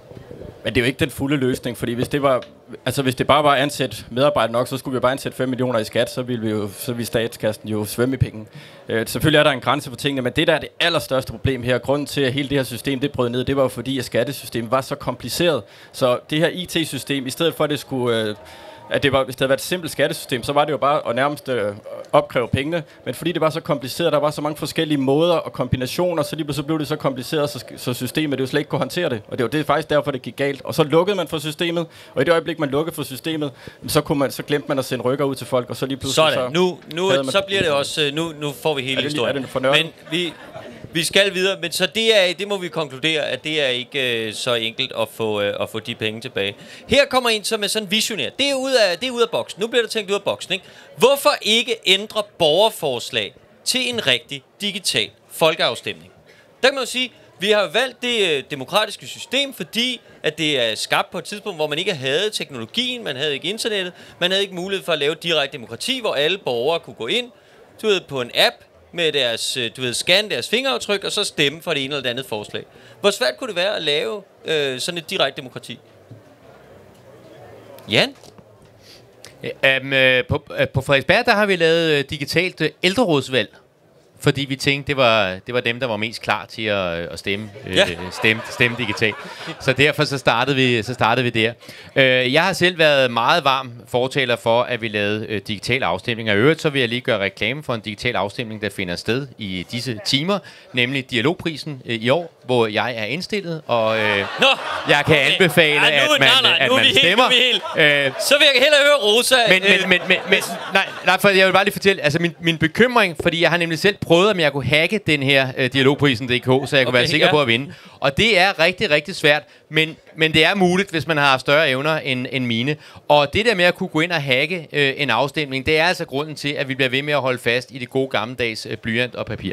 Men det er jo ikke den fulde løsning, fordi hvis det var, altså hvis det bare var ansat medarbejdere nok, så skulle vi bare ansætte fem millioner i skat, så ville vi jo, så ville statskassen jo svømme i penge. Øh, selvfølgelig er der en grænse for tingene, men det der er det allerstørste problem her, grunden til at hele det her system det brød ned, det var jo fordi at skattesystemet var så kompliceret, så det her I T-system i stedet for at det skulle øh, at det var, hvis det havde været et simpelt skattesystem, så var det jo bare at nærmest øh, opkræve pengene. Men fordi det var så kompliceret, der var så mange forskellige måder og kombinationer, så lige så blev det så kompliceret, så, så systemet det jo slet ikke kunne håndtere det. Og det var det faktisk derfor, det gik galt. Og så lukkede man for systemet, og i det øjeblik, man lukkede for systemet, så, kunne man, så glemte man at sende rykker ud til folk, og så lige pludselig Sådan, så... nu, nu havde man- så bliver det også, nu, nu får vi hele Er det lige- historien. er det for nørdet? Men vi, vi skal videre, men så det, er, det må vi konkludere, at det er ikke øh, så enkelt at få, øh, at få de penge tilbage. Her kommer en, som er sådan visionær. Det er ud af, det er ud af boksen. Nu bliver der tænkt ud af boksen, ikke? Hvorfor ikke ændre borgerforslag til en rigtig digital folkeafstemning? Der kan man jo sige, vi har valgt det øh, demokratiske system, fordi at det er skabt på et tidspunkt, hvor man ikke havde teknologien, man havde ikke internettet, man havde ikke mulighed for at lave direkte demokrati, hvor alle borgere kunne gå ind, du ved, på en app med deres, øh, du ved, scanne deres fingeraftryk, og så stemme for det ene eller det andet forslag. Hvor svært kunne det være at lave øh, sådan et direkte demokrati? Jan? Um, øh, på, øh, på Frederiksberg, der har vi lavet øh, digitalt øh, ældrerådsvalg. Fordi vi tænkte, det var, det var dem, der var mest klar til at, at stemme, øh, Ja. stemme, stemme digitalt. Så derfor så startede vi, så startede vi der. Øh, jeg har selv været meget varm fortaler for, at vi lavede øh, digitale afstemninger. I øvrigt så vil jeg lige gøre reklame for en digital afstemning, der finder sted i disse timer, nemlig Dialogprisen øh, i år, hvor jeg er indstillet, og øh, Nå, jeg kan okay. anbefale, Ej, nu- at man, nej, nej, at nu er man vi helt- stemmer. nu er vi helt- Øh, så vil jeg hellere høre Rosa. men, øh, men, men, men, men nej, nej, for jeg vil bare lige fortælle, altså min, min bekymring, fordi jeg har nemlig selv prøvet, om jeg kunne hacke den her uh, dialogprisen punktum d k, så jeg kunne Okay, være sikker ja. på at vinde. Og det er rigtig, rigtig svært, men, men det er muligt, hvis man har større evner end, end mine. Og det der med at kunne gå ind og hacke øh, en afstemning, det er altså grunden til, at vi bliver ved med at holde fast i det gode gammeldags øh, blyant og papir.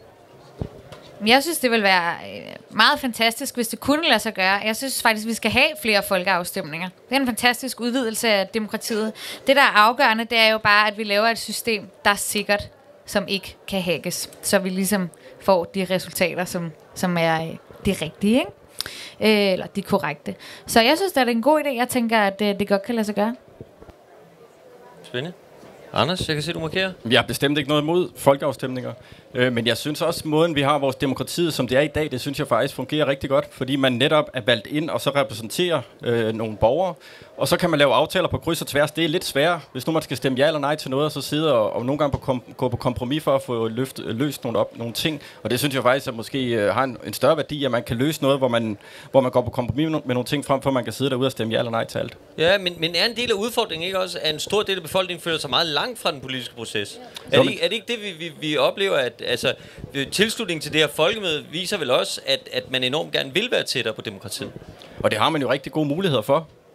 Mm. Jeg synes, det vil være øh, meget fantastisk, hvis det kunne lade sig gøre. Jeg synes faktisk, vi skal have flere folkeafstemninger. Det er en fantastisk udvidelse af demokratiet. Det, der er afgørende, det er jo bare, at vi laver et system, der er sikkert, som ikke kan hackes. Så vi ligesom får de resultater, som, som er øh, de rigtige, ikke? Øh, eller de korrekte. Så jeg synes, det er en god idé. Jeg tænker, at øh, det godt kan lade sig gøre. Spændende. Anders, jeg kan se, du markerer. Jeg har bestemt ikke noget imod folkeafstemninger, øh, men jeg synes også, måden vi har vores demokrati, som det er i dag, det synes jeg faktisk fungerer rigtig godt, fordi man netop er valgt ind og så repræsenterer øh, nogle borgere, og så kan man lave aftaler på kryds og tværs. Det er lidt sværere, hvis nu man skal stemme ja eller nej til noget, og så sidde og, og nogle gange på kom, gå på kompromis for at få løft, løst nogle, op, nogle ting. Og det synes jeg faktisk, at måske øh, har en, en større værdi, at man kan løse noget, hvor man, hvor man går på kompromis med nogle ting, frem for at man kan sidde derude og stemme ja eller nej til alt. Ja, men, men er en del af udfordringen ikke også, at en stor del af befolkningen føler sig meget langt fra den politiske proces? Er Jo, det, ikke- er det ikke det, vi, vi, vi oplever, at altså, tilslutningen til det her folkemøde viser vel også, at, at man enormt gerne vil være tættere på demokratiet? Og det har man jo rigtig gode muligheder for.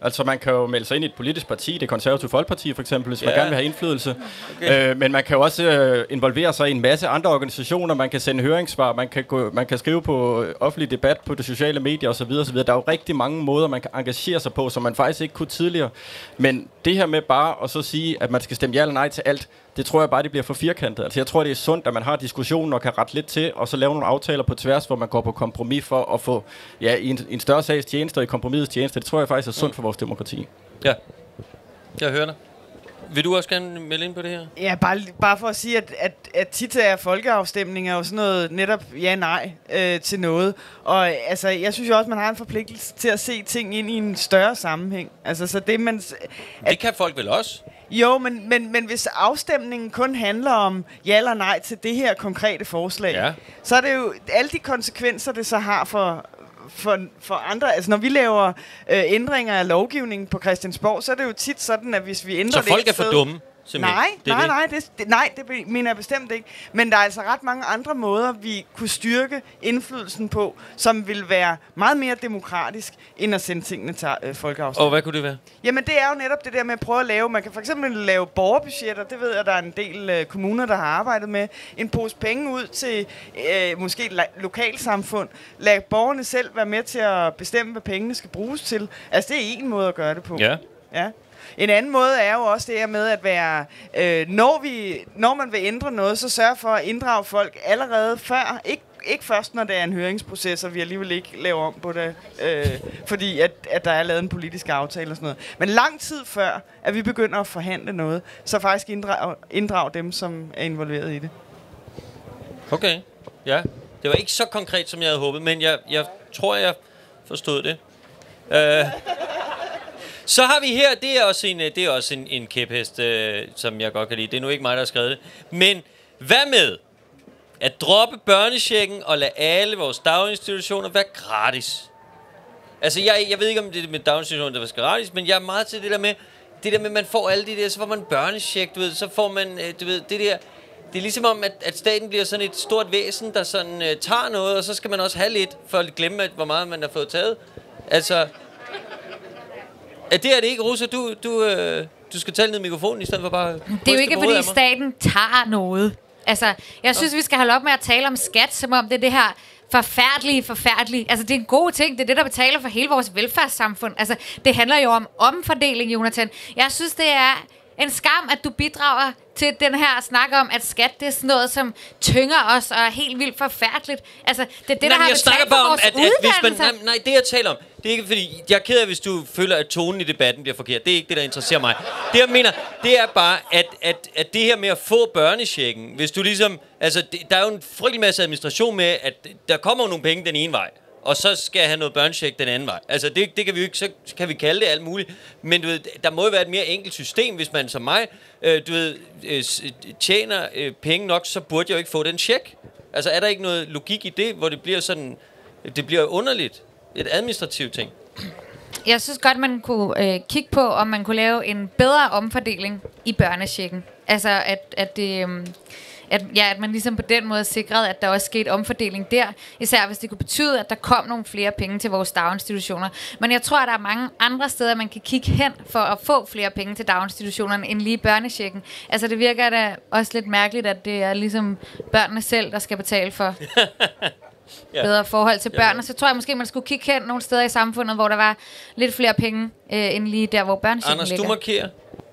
Altså, man kan jo melde sig ind i et politisk parti, det konservative Folkeparti for eksempel, hvis man Ja. gerne vil have indflydelse. Okay. Øh, men man kan jo også øh, involvere sig i en masse andre organisationer, man kan sende høringssvar, man kan, gå, man kan skrive på øh, offentlig debat på de sociale medier osv. osv. Der er jo rigtig mange måder, man kan engagere sig på, som man faktisk ikke kunne tidligere. Men det her med bare at så sige, at man skal stemme ja eller nej til alt, det tror jeg bare, det bliver for firkantet. Altså, jeg tror, det er sundt, at man har diskussionen og kan rette lidt til, og så lave nogle aftaler på tværs, hvor man går på kompromis for at få ja, i en, en større sags tjeneste og i kompromisets tjeneste. Det tror jeg faktisk er sundt for vores demokrati. Ja, jeg hører dig. Vil du også gerne melde ind på det her? Ja, bare, bare for at sige, at, at, at tit er folkeafstemninger jo sådan noget netop ja-nej øh, til noget. Og altså, jeg synes jo også, man har en forpligtelse til at se ting ind i en større sammenhæng. Altså, så det man... At, Det kan folk vel også? jo, men, men, men hvis afstemningen kun handler om ja eller nej til det her konkrete forslag, Ja. så er det jo alle de konsekvenser, det så har for... For, for andre, altså når vi laver øh, ændringer af lovgivningen på Christiansborg, så er det jo tit sådan, at hvis vi ændrer Så det folk et er for sted- dumme? Simpelthen. Nej, Det er nej, det. nej, det, det, nej, det be- mener jeg bestemt ikke. Men der er altså ret mange andre måder, vi kunne styrke indflydelsen på, som vil være meget mere demokratisk, end at sende tingene til øh, folkeafstemning. Og hvad kunne det være? Jamen det er jo netop det der med at prøve at lave, man kan for eksempel lave borgerbudgetter, det ved jeg, der er en del øh, kommuner, der har arbejdet med, en pose penge ud til øh, måske et la- lokalsamfund, lad borgerne selv være med til at bestemme, hvad pengene skal bruges til. Altså det er en måde at gøre det på. Ja. Ja. En anden måde er jo også det her med at være, øh, når, vi, når man vil ændre noget, så sørg for at inddrage folk allerede før. Ikke, ikke først, når det er en høringsproces, og vi alligevel ikke laver om på det, øh, fordi at, at der er lavet en politisk aftale og sådan noget. Men lang tid før, at vi begynder at forhandle noget, så faktisk inddrage, inddrage dem, som er involveret i det. Okay. Ja. Det var ikke så konkret, som jeg havde håbet, men jeg, jeg tror, jeg forstod det. Uh, så har vi her, det er også en, det er også en, en kæphest, øh, som jeg godt kan lide. Det er nu ikke mig, der har skrevet det. Men hvad med at droppe børnechecken og lade alle vores daginstitutioner være gratis? Altså, jeg, jeg ved ikke, om det med daginstitutioner, der var gratis, men jeg er meget til det der med, det der med, at man får alle de der, så får man børnecheck, du ved, så får man, øh, du ved, det der... Det er ligesom om, at, at staten bliver sådan et stort væsen, der sådan øh, tager noget, og så skal man også have lidt, for at glemme, at, hvor meget man har fået taget. Altså... Er det, er det ikke, Rosa? Du, du, øh, du skal tale ned i mikrofonen, i stedet for bare... Det er jo ikke, fordi staten tager noget. Altså, jeg synes, vi skal holde op med at tale om skat, som om det er det her forfærdelige, forfærdelige. Altså, det er en god ting. Det er det, der betaler for hele vores velfærdssamfund. Altså, det handler jo om omfordeling, Jonathan. Jeg synes, det er en skam, at du bidrager til den her snak om, at skat, det er sådan noget, som tynger os og er helt vildt forfærdeligt. Altså, det er det, Nej, der har jeg snakker betalt for bare om, vores at, at hvis man... uddannelser. Nej, nej, det jeg taler om, det er ikke fordi... Jeg er ked af, hvis du føler, at tonen i debatten bliver forkert. Det er ikke det, der interesserer mig. Det jeg mener, det er bare, at, at, at det her med at få børnechecken, hvis du ligesom... Altså, det, der er jo en frygtelig masse administration med, at der kommer jo nogle penge den ene vej, og så skal jeg have noget børnecheck den anden vej. Altså, det, det kan vi jo ikke, så kan vi kalde det alt muligt. Men du ved, der må jo være et mere enkelt system, hvis man som mig, øh, du ved, øh, tjener øh, penge nok, så burde jeg jo ikke få den check. Altså, er der ikke noget logik i det, hvor det bliver sådan, det bliver underligt? Et administrativt ting. Jeg synes godt, man kunne øh, kigge på, om man kunne lave en bedre omfordeling i børnechecken. Altså, at, at det... Øh, At, ja, at man ligesom på den måde sikrede, at der også skete omfordeling der. Især hvis det kunne betyde, at der kom nogle flere penge til vores daginstitutioner. Men jeg tror, at der er mange andre steder, man kan kigge hen for at få flere penge til daginstitutionerne end lige børnechecken. Altså det virker da også lidt mærkeligt, at det er ligesom børnene selv, der skal betale for Ja. bedre forhold til børn. Og så tror jeg måske, man skulle kigge hen nogle steder i samfundet, hvor der var lidt flere penge øh, end lige der, hvor børnechecken Anders, ligger. du markerer.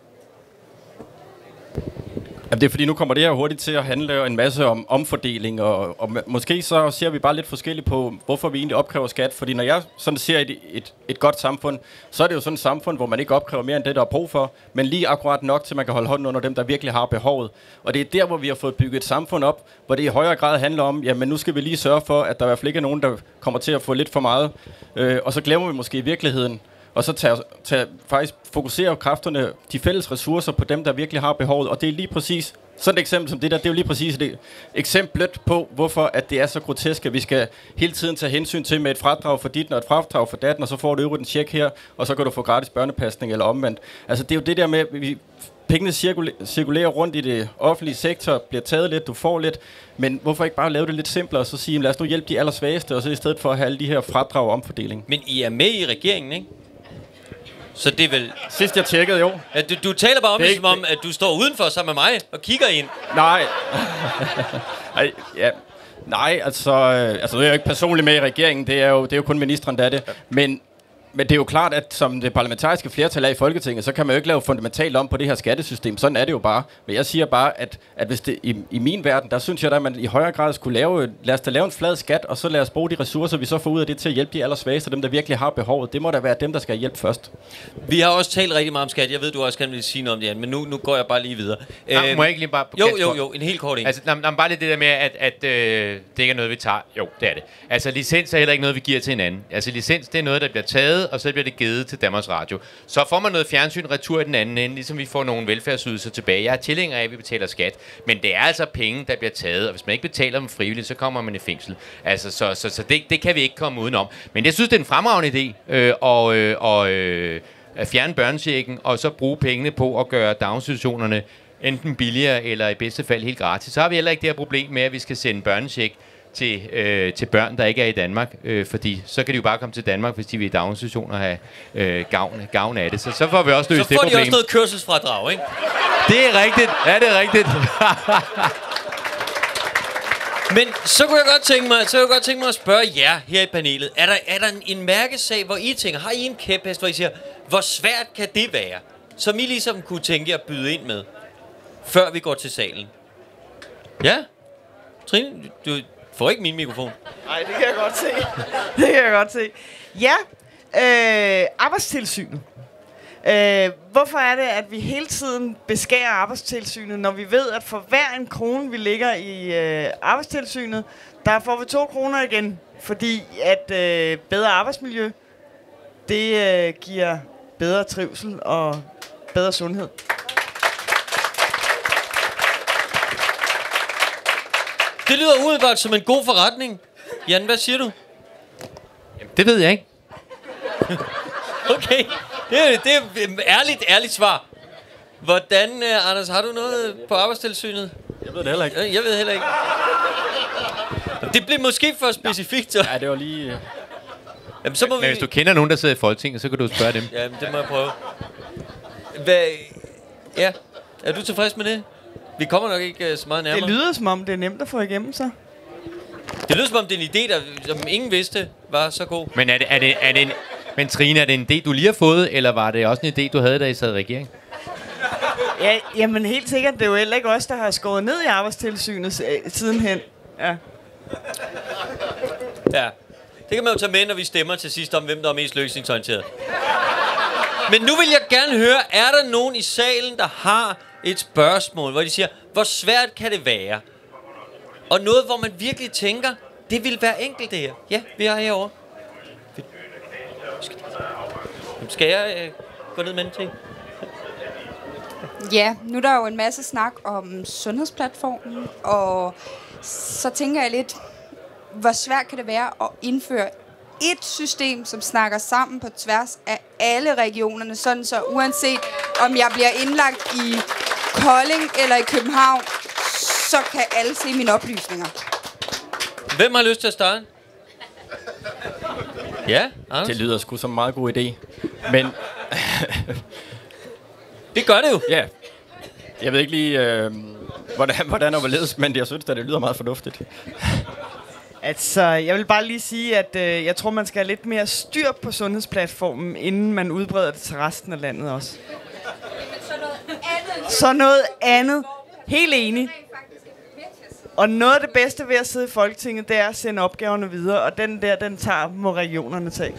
Jamen, det er fordi, nu kommer det her hurtigt til at handle en masse om omfordeling, og, og måske så ser vi bare lidt forskelligt på, hvorfor vi egentlig opkræver skat. Fordi når jeg sådan ser et, et, et godt samfund, så er det jo sådan et samfund, hvor man ikke opkræver mere end det, der er brug for, men lige akkurat nok til, man kan holde hånden under dem, der virkelig har behovet. Og det er der, hvor vi har fået bygget et samfund op, hvor det i højere grad handler om, jamen nu skal vi lige sørge for, at der i hvert fald ikke er nogen, der kommer til at få lidt for meget. Øh, og så glemmer vi måske i virkeligheden, og så tager, tager, faktisk fokuserer kræfterne, de fælles ressourcer på dem, der virkelig har behovet. Og det er lige præcis, sådan et eksempel som det der, det er jo lige præcis et eksemplet på, hvorfor at det er så grotesk, at vi skal hele tiden tage hensyn til med et fradrag for dit og et fradrag for datten, og så får du øvrigt en check her, og så kan du få gratis børnepasning eller omvendt. Altså det er jo det der med, vi, pengene cirkulerer, cirkulerer rundt i det offentlige sektor, bliver taget lidt, du får lidt, men hvorfor ikke bare lave det lidt simplere, og så sige, lad os nu hjælpe de allersvageste, og så i stedet for at have alle de her fradrag og omfordeling. Men I er med i regeringen, ikke? Så det er vel... Sidst jeg tjekkede, jo. At du, du taler bare om det, Det er som om, ikke- at du står udenfor sammen med mig og kigger ind. Nej. Ej, ja. Nej, altså, øh, altså, jeg er jo ikke personligt med i regeringen. Det er jo, det er jo kun ministeren, der er det. Men, men det er jo klart, at som det parlamentariske flertal er i Folketinget, så kan man jo ikke lave fundamentalt om på det her skattesystem. Sådan er det jo bare. Men jeg siger bare, at, at hvis det, i, i min verden, der synes jeg, at man i højere grad skulle lave... Lad os da lave en flad skat, og så lad os bruge de ressourcer, vi så får ud af det til at hjælpe de allersvageste, dem der virkelig har behovet. Det må da være dem, der skal have hjælp først. Vi har også talt rigtig meget om skat. Jeg ved, du også kan ville sige noget om det, Jan, men nu, nu går jeg bare lige videre. Nå, må jeg ikke lige bare... Jo, jo, jo. En helt kort en. Altså, jamen, bare lidt det der med, at, at øh, det ikke er noget, vi tager. Jo, det er det. Altså, licens er heller ikke noget, vi giver til hinanden. Altså, licens, det er noget, der bliver taget, og så bliver det givet til Danmarks Radio. Så får man noget fjernsyn retur i den anden ende, ligesom vi får nogle velfærdsydelser tilbage. Jeg er tilhænger af, at vi betaler skat, men det er altså penge, der bliver taget, og hvis man ikke betaler dem frivilligt, så kommer man i fængsel. Altså, så, så, så det, det kan vi ikke komme udenom. Men jeg synes, det er en fremragende idé, øh, og, øh, og øh, at fjerne børnechecken, og så bruge pengene på at gøre daginstitutionerne enten billigere, eller i bedste fald helt gratis. Så har vi heller ikke det her problem med, at vi skal sende børnecheck til, øh, til børn, der ikke er i Danmark, øh, fordi så kan de jo bare komme til Danmark, hvis de vil i daginstitutioner have øh, gavn, gavn af det. Så, så får vi også løst så det problem. får de også noget kørselsfradrag, ikke? Det er rigtigt. Ja, det er rigtigt. Men så kunne jeg godt tænke mig, så kunne jeg godt tænke mig at spørge jer her i panelet. Er der, er der en, en mærkesag, hvor I tænker, har I en kæphest, hvor I siger, hvor svært kan det være? Som I ligesom kunne tænke jer at byde ind med, før vi går til salen. Ja? Trine, du får ikke min mikrofon. Nej, det kan jeg godt se. Det kan jeg godt se. Ja, øh, arbejdstilsynet. Øh, hvorfor er det, at vi hele tiden beskærer arbejdstilsynet, når vi ved, at for hver en krone, vi lægger i øh, arbejdstilsynet, der får vi to kroner igen, fordi at øh, bedre arbejdsmiljø, det øh, giver bedre trivsel og bedre sundhed. Det lyder umiddelbart som en god forretning. Jan, hvad siger du? Jamen, det ved jeg ikke. Okay, det er, det er et ærligt, ærligt svar. Hvordan, uh, Anders, har du noget på arbejdstilsynet? Jeg ved det heller ikke. Jeg ved heller ikke. Det blev måske for specifikt, så. Ja, det var lige... Øh... Jamen, så må Men vi... hvis du kender nogen, der sidder i Folketinget, så kan du spørge dem. Jamen, det må jeg prøve. Hvad... Ja, er du tilfreds med det? Vi kommer nok ikke uh, så meget nærmere. Det lyder som om, det er nemt at få igennem så. Det lyder som om, det er en idé, der, som ingen vidste var så god. Men er det, er det, er det en... Men Trine, er det en idé, du lige har fået, eller var det også en idé, du havde, da I sad i regering? Ja, jamen helt sikkert. Det er jo heller ikke os, der har skåret ned i arbejdstilsynet øh, sidenhen. Ja. Ja, det kan man jo tage med, når vi stemmer til sidst om, hvem der er mest løsningsorienteret. Men nu vil jeg gerne høre, er der nogen i salen, der har et spørgsmål, hvor de siger, hvor svært kan det være? Og noget, hvor man virkelig tænker, det vil være enkelt det her. Ja, vi er herovre. Skal jeg øh, gå ned med en ting? Ja, nu er der jo en masse snak om sundhedsplatformen, og så tænker jeg lidt, hvor svært kan det være at indføre et system, som snakker sammen på tværs af alle regionerne, sådan så uanset om jeg bliver indlagt i Kolding eller i København, så kan alle se mine oplysninger. Hvem har lyst til at starte? Ja, Anders? Det lyder sgu som en meget god idé. Men... Det gør det jo. Ja. Jeg ved ikke lige, øh, hvordan, hvordan og hvorledes, men jeg synes, at det lyder meget fornuftigt. Altså, jeg vil bare lige sige, at øh, jeg tror, man skal have lidt mere styr på sundhedsplatformen, inden man udbreder det til resten af landet også. Så noget andet. Helt enig. Og noget af det bedste ved at sidde i Folketinget, det er at sende opgaverne videre, og den der, den tager, må regionerne tage.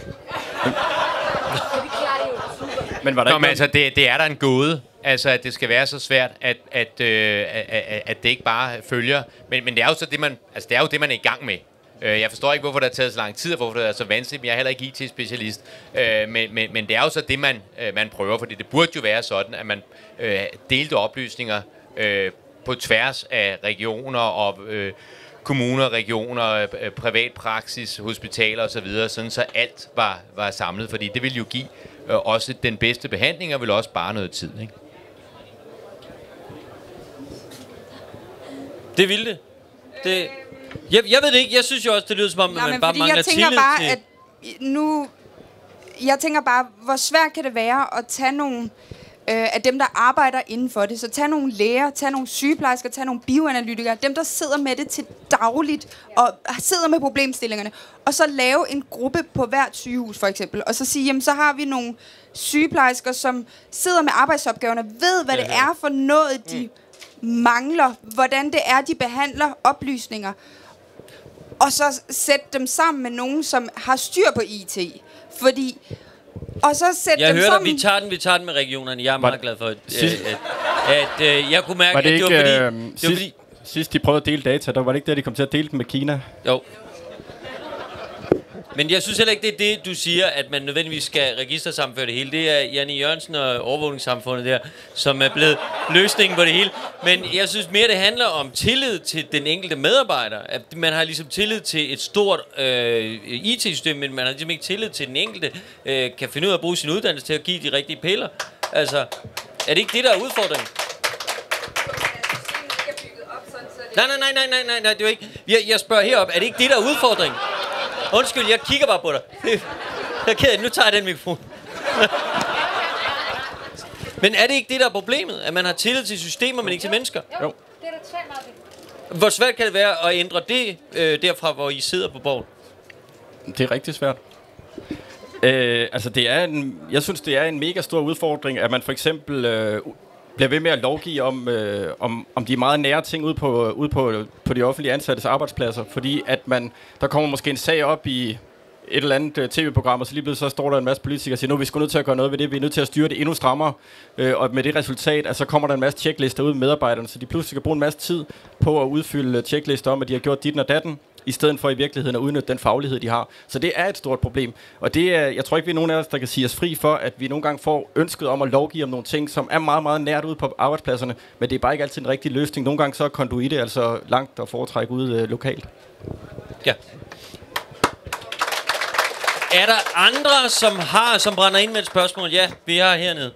Men var der Nå, ikke men altså, det, det er der en gåde. Altså, at det skal være så svært, at, at, øh, at, at det ikke bare følger. Men, men det er jo så det, man, altså, det er jo det, man er i gang med. Jeg forstår ikke, hvorfor det har taget så lang tid, og hvorfor det er så vanskeligt, men jeg er heller ikke I T-specialist. Men, men, men det er jo så det, man, man prøver, fordi det burde jo være sådan, at man øh, delte oplysninger øh, på tværs af regioner og øh, kommuner, regioner, øh, privatpraksis, hospitaler osv., sådan så alt var, var samlet, fordi det ville jo give øh, også den bedste behandling, og ville også bare noget tid, ikke? Det ville det. Det... Jeg, jeg ved det ikke. Jeg synes jo også, det lyder som om, Nej, man men bare fordi mangler jeg tænker tillid bare, til... at nu... jeg tænker bare, hvor svært kan det være at tage nogle øh, af dem, der arbejder inden for det. Så tag nogle læger, tag nogle sygeplejersker, tag nogle bioanalytikere, dem, der sidder med det til dagligt, og sidder med problemstillingerne, og så lave en gruppe på hvert sygehus, for eksempel. Og så sige, jamen, så har vi nogle sygeplejersker, som sidder med arbejdsopgaverne, ved, hvad ja, det er for noget, de mm. mangler, hvordan det er, de behandler oplysninger, og så sætte dem sammen med nogen, som har styr på I T. Fordi... Og så sætte jeg dem hører sammen... dig, vi tager den, vi tager den med regionerne. Jeg er meget glad for, at, sidst, at, at, at uh, jeg kunne mærke, var det at det ikke, var fordi... Øh, det var sidst, fordi sidst de prøvede at dele data, der var det ikke det, de kom til at dele dem med Kina? Jo. Men jeg synes heller ikke, det er det, du siger, at man nødvendigvis skal registersammenføre det hele. Det er Janne Jørgensen og overvågningssamfundet der, som er blevet løsningen på det hele. Men jeg synes mere, det handler om tillid til den enkelte medarbejder. At man har ligesom tillid til et stort øh, I T-system, men man har ligesom ikke tillid til, at den enkelte øh, kan finde ud af at bruge sin uddannelse til at give de rigtige piller. Altså, er det ikke det, der er udfordringen? Nej, nej, nej, nej, nej, nej, nej, det er jo ikke... Jeg, jeg spørger herop, er det ikke det, der er udfordringen? Undskyld, jeg kigger bare på dig. Jeg er ked af det. Nu tager jeg den mikrofon. Men er det ikke det, der er problemet? At man har tillid til systemer, men ikke til mennesker? Jo. Det er da svært meget. Hvor svært kan det være at ændre det øh, derfra, hvor I sidder på borgen? Det er rigtig svært. Øh, altså, det er en, jeg synes, det er en mega stor udfordring, at man for eksempel... Øh, bliver ved med at lovgive om, øh, om, om de meget nære ting ude på, ude på, på de offentlige ansattes arbejdspladser. Fordi at man, der kommer måske en sag op i et eller andet uh, tv-program, og så lige pludselig så står der en masse politikere og siger, nu er vi sgu nødt til at gøre noget ved det, vi er nødt til at styre det endnu strammere. Øh, og med det resultat, at så kommer der en masse checklister ud med medarbejderne, så de pludselig kan bruge en masse tid på at udfylde checklister om, at de har gjort dit og datten, i stedet for i virkeligheden at udnytte den faglighed, de har. Så det er et stort problem. Og det er, jeg tror ikke, vi er nogen af os, der kan sige os fri for, at vi nogle gange får ønsket om at lovgive om nogle ting, som er meget, meget nært ude på arbejdspladserne, men det er bare ikke altid en rigtig løsning. Nogle gange så er konduite altså langt og foretrække ud øh, lokalt. Ja. Er der andre, som har, som brænder ind med et spørgsmål? Ja, vi har hernede.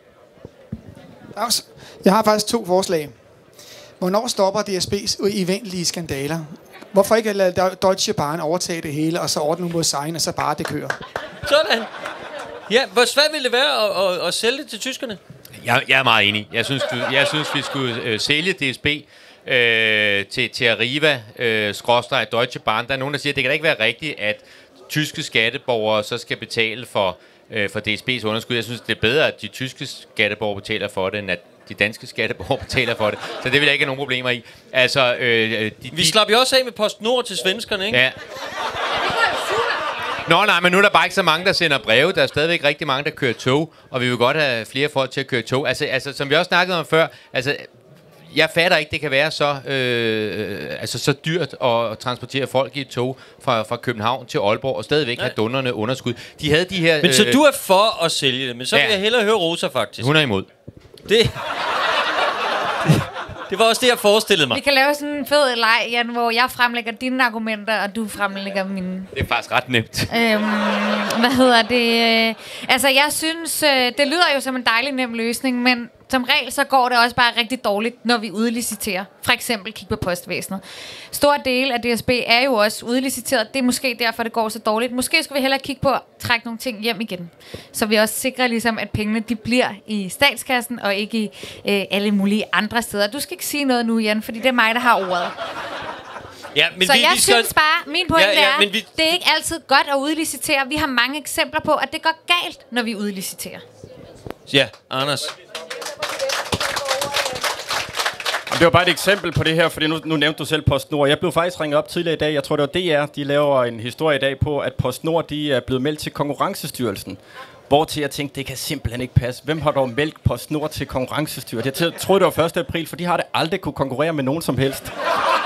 Jeg har faktisk to forslag. Hvornår stopper D S B's eventlige skandaler? Hvorfor ikke lade Deutsche Bahn overtage det hele, og så ordne mod sign, og så bare det kører? Sådan. Ja, hvor svært ville det være at, at, at sælge det til tyskerne? Jeg, jeg er meget enig. Jeg synes, du, jeg synes vi skulle øh, sælge D S B øh, til, til Arriva, øh, skråstreg Deutsche Bahn. Der er nogen, der siger, at det kan da ikke være rigtigt, at tyske skatteborgere så skal betale for, øh, for D S B's underskud. Jeg synes, det er bedre, at de tyske skatteborgere betaler for det, end at de danske skatteborgere betaler for det. Så det vil jeg ikke have nogen problemer i. Altså, øh, de, Vi de, slap jo også af med PostNord til svenskerne, ikke? Ja. Nå, nej, men nu er der bare ikke så mange, der sender breve. Der er stadigvæk rigtig mange, der kører tog, og vi vil godt have flere folk til at køre tog. Altså, altså som vi også snakkede om før, altså, jeg fatter ikke, det kan være så, øh, altså, så dyrt at transportere folk i et tog fra, fra København til Aalborg, og stadigvæk Nej. have dunderne underskud. De havde de her... Men øh, så du er for at sælge det, men så ja. vil jeg hellere høre Rosa, faktisk. Hun er imod. Det... Det var også det, jeg forestillede mig. Vi kan lave sådan en fed leg, Jan, hvor jeg fremlægger dine argumenter, og du fremlægger mine. Det er faktisk ret nemt. Øhm, hvad hedder det? Altså, jeg synes, det lyder jo som en dejlig nem løsning, men som regel så går det også bare rigtig dårligt, når vi udliciterer. For eksempel kig på postvæsenet. Stor del af D S B er jo også udliciteret. Det er måske derfor, det går så dårligt. Måske skulle vi hellere kigge på at trække nogle ting hjem igen. Så vi også sikrer ligesom, at pengene de bliver i statskassen, og ikke i øh, alle mulige andre steder. Du skal ikke sige noget nu, Jan, fordi det er mig, der har ordet. Ja, men så vi, jeg vi skal... synes bare, min pointe ja, ja, er, men vi... det er ikke altid godt at udlicitere. Vi har mange eksempler på, at det går galt, når vi udliciterer. Ja, Anders. Det var bare et eksempel på det her, fordi nu, nu nævnte du selv PostNord. Jeg blev faktisk ringet op tidligere i dag, jeg tror det var D R, de laver en historie i dag på, at PostNord de er blevet meldt til Konkurrencestyrelsen. Hvor til jeg tænkte, det kan simpelthen ikke passe. Hvem har dog meldt PostNord til Konkurrencestyrelsen? Jeg troede det var første april, for de har det aldrig kunne konkurrere med nogen som helst.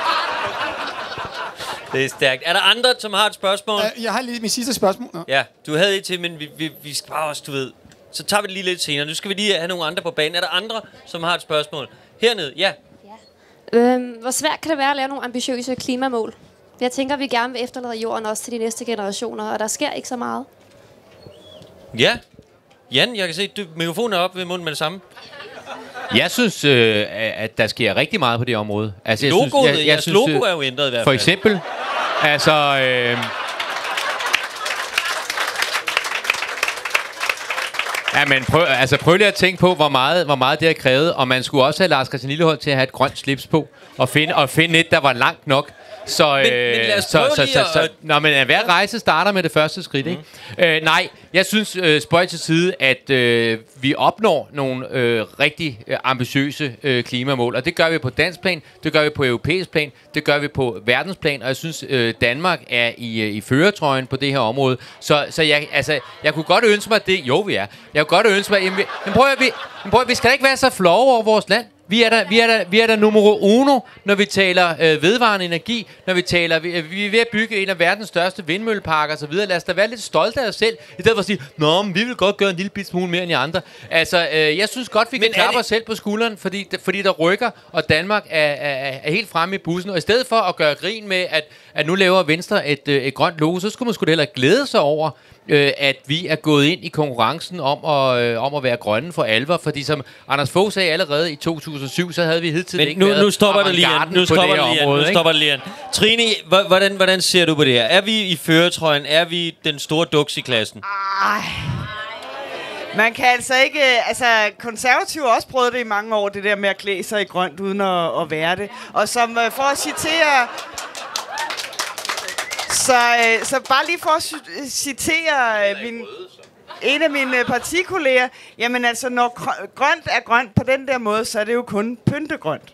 Det er stærkt. Er der andre, som har et spørgsmål? Uh, jeg har lige mit sidste spørgsmål. Nå. Ja, du havde et til, men vi, vi, vi skal bare også, du ved... Så tager vi det lige lidt senere. Nu skal vi lige have nogle andre på banen. Er der andre, som har et spørgsmål? Hernede, ja. Øhm, hvor svært kan det være at lave nogle ambitiøse klimamål? Jeg tænker, at vi gerne vil efterlade jorden også til de næste generationer, og der sker ikke så meget. Ja. Jan, jeg kan se, at mikrofonen er oppe ved munden med det samme. Jeg synes, øh, at der sker rigtig meget på det område. Altså, jeg Logoet, synes, jeg, jeg jeres synes, logo er jo ændret i hvert fald. For eksempel, altså... Øh, Ja, men prøv, altså prøv lige at tænke på, hvor meget, hvor meget det har krævet, og man skulle også have Lars Christian Lillehold til at have et grønt slips på, og finde, og finde et, der var langt nok. Så, men, øh, men lad os så, så, så, så, at... Nå, men hver rejse starter med det første skridt, mm. ikke? Øh, nej, jeg synes, øh, spøj til side, at øh, vi opnår nogle øh, rigtig øh, ambitiøse øh, klimamål, og det gør vi på dansk plan, det gør vi på europæisk plan, det gør vi på verdensplan, og jeg synes, øh, Danmark er i, øh, i førertrøjen på det her område. Så, så jeg, altså, jeg kunne godt ønske mig, at det... Jo, vi er. Jeg kunne godt ønske mig... Jamen, men prøv at vi, men prøv at, vi skal da ikke være så flove over vores land. Vi er der, vi er der, vi er der numero uno, når vi taler øh, vedvarende energi, når vi taler, vi, vi er ved at bygge en af verdens største vindmølleparker og så videre. Lad os da være lidt stolte af os selv, i stedet for at sige, nå, men vi vil godt gøre en lille bit smule mere end de andre. Altså, øh, jeg synes godt, vi kan klappe det... os selv på skulderen, fordi, fordi der rykker, og Danmark er, er, er helt fremme i bussen. Og i stedet for at gøre grin med, at, at nu laver Venstre et, et grønt logo, så skulle man sgu da heller glæde sig over, Øh, at vi er gået ind i konkurrencen om at, øh, om at være grønne for alvor. Fordi som Anders Fogh sagde allerede i to tusind og syv, så havde vi hidtil ikke nu, været nu stopper det lige an. Nu stopper det lige an. Nu stopper det lige an. Trine, hvordan, hvordan ser du på det her? Er vi i førertrøjen? Er vi den store duks i klassen? Ej. Man kan altså ikke... Altså, konservative har også prøvet det i mange år, det der med at klæde sig i grønt, uden at, at være det. Og som for at citere... Så, øh, så bare lige for at citere øh, min, en af mine partikolleger, jamen altså, når grønt er grønt på den der måde, så er det jo kun pyntegrønt.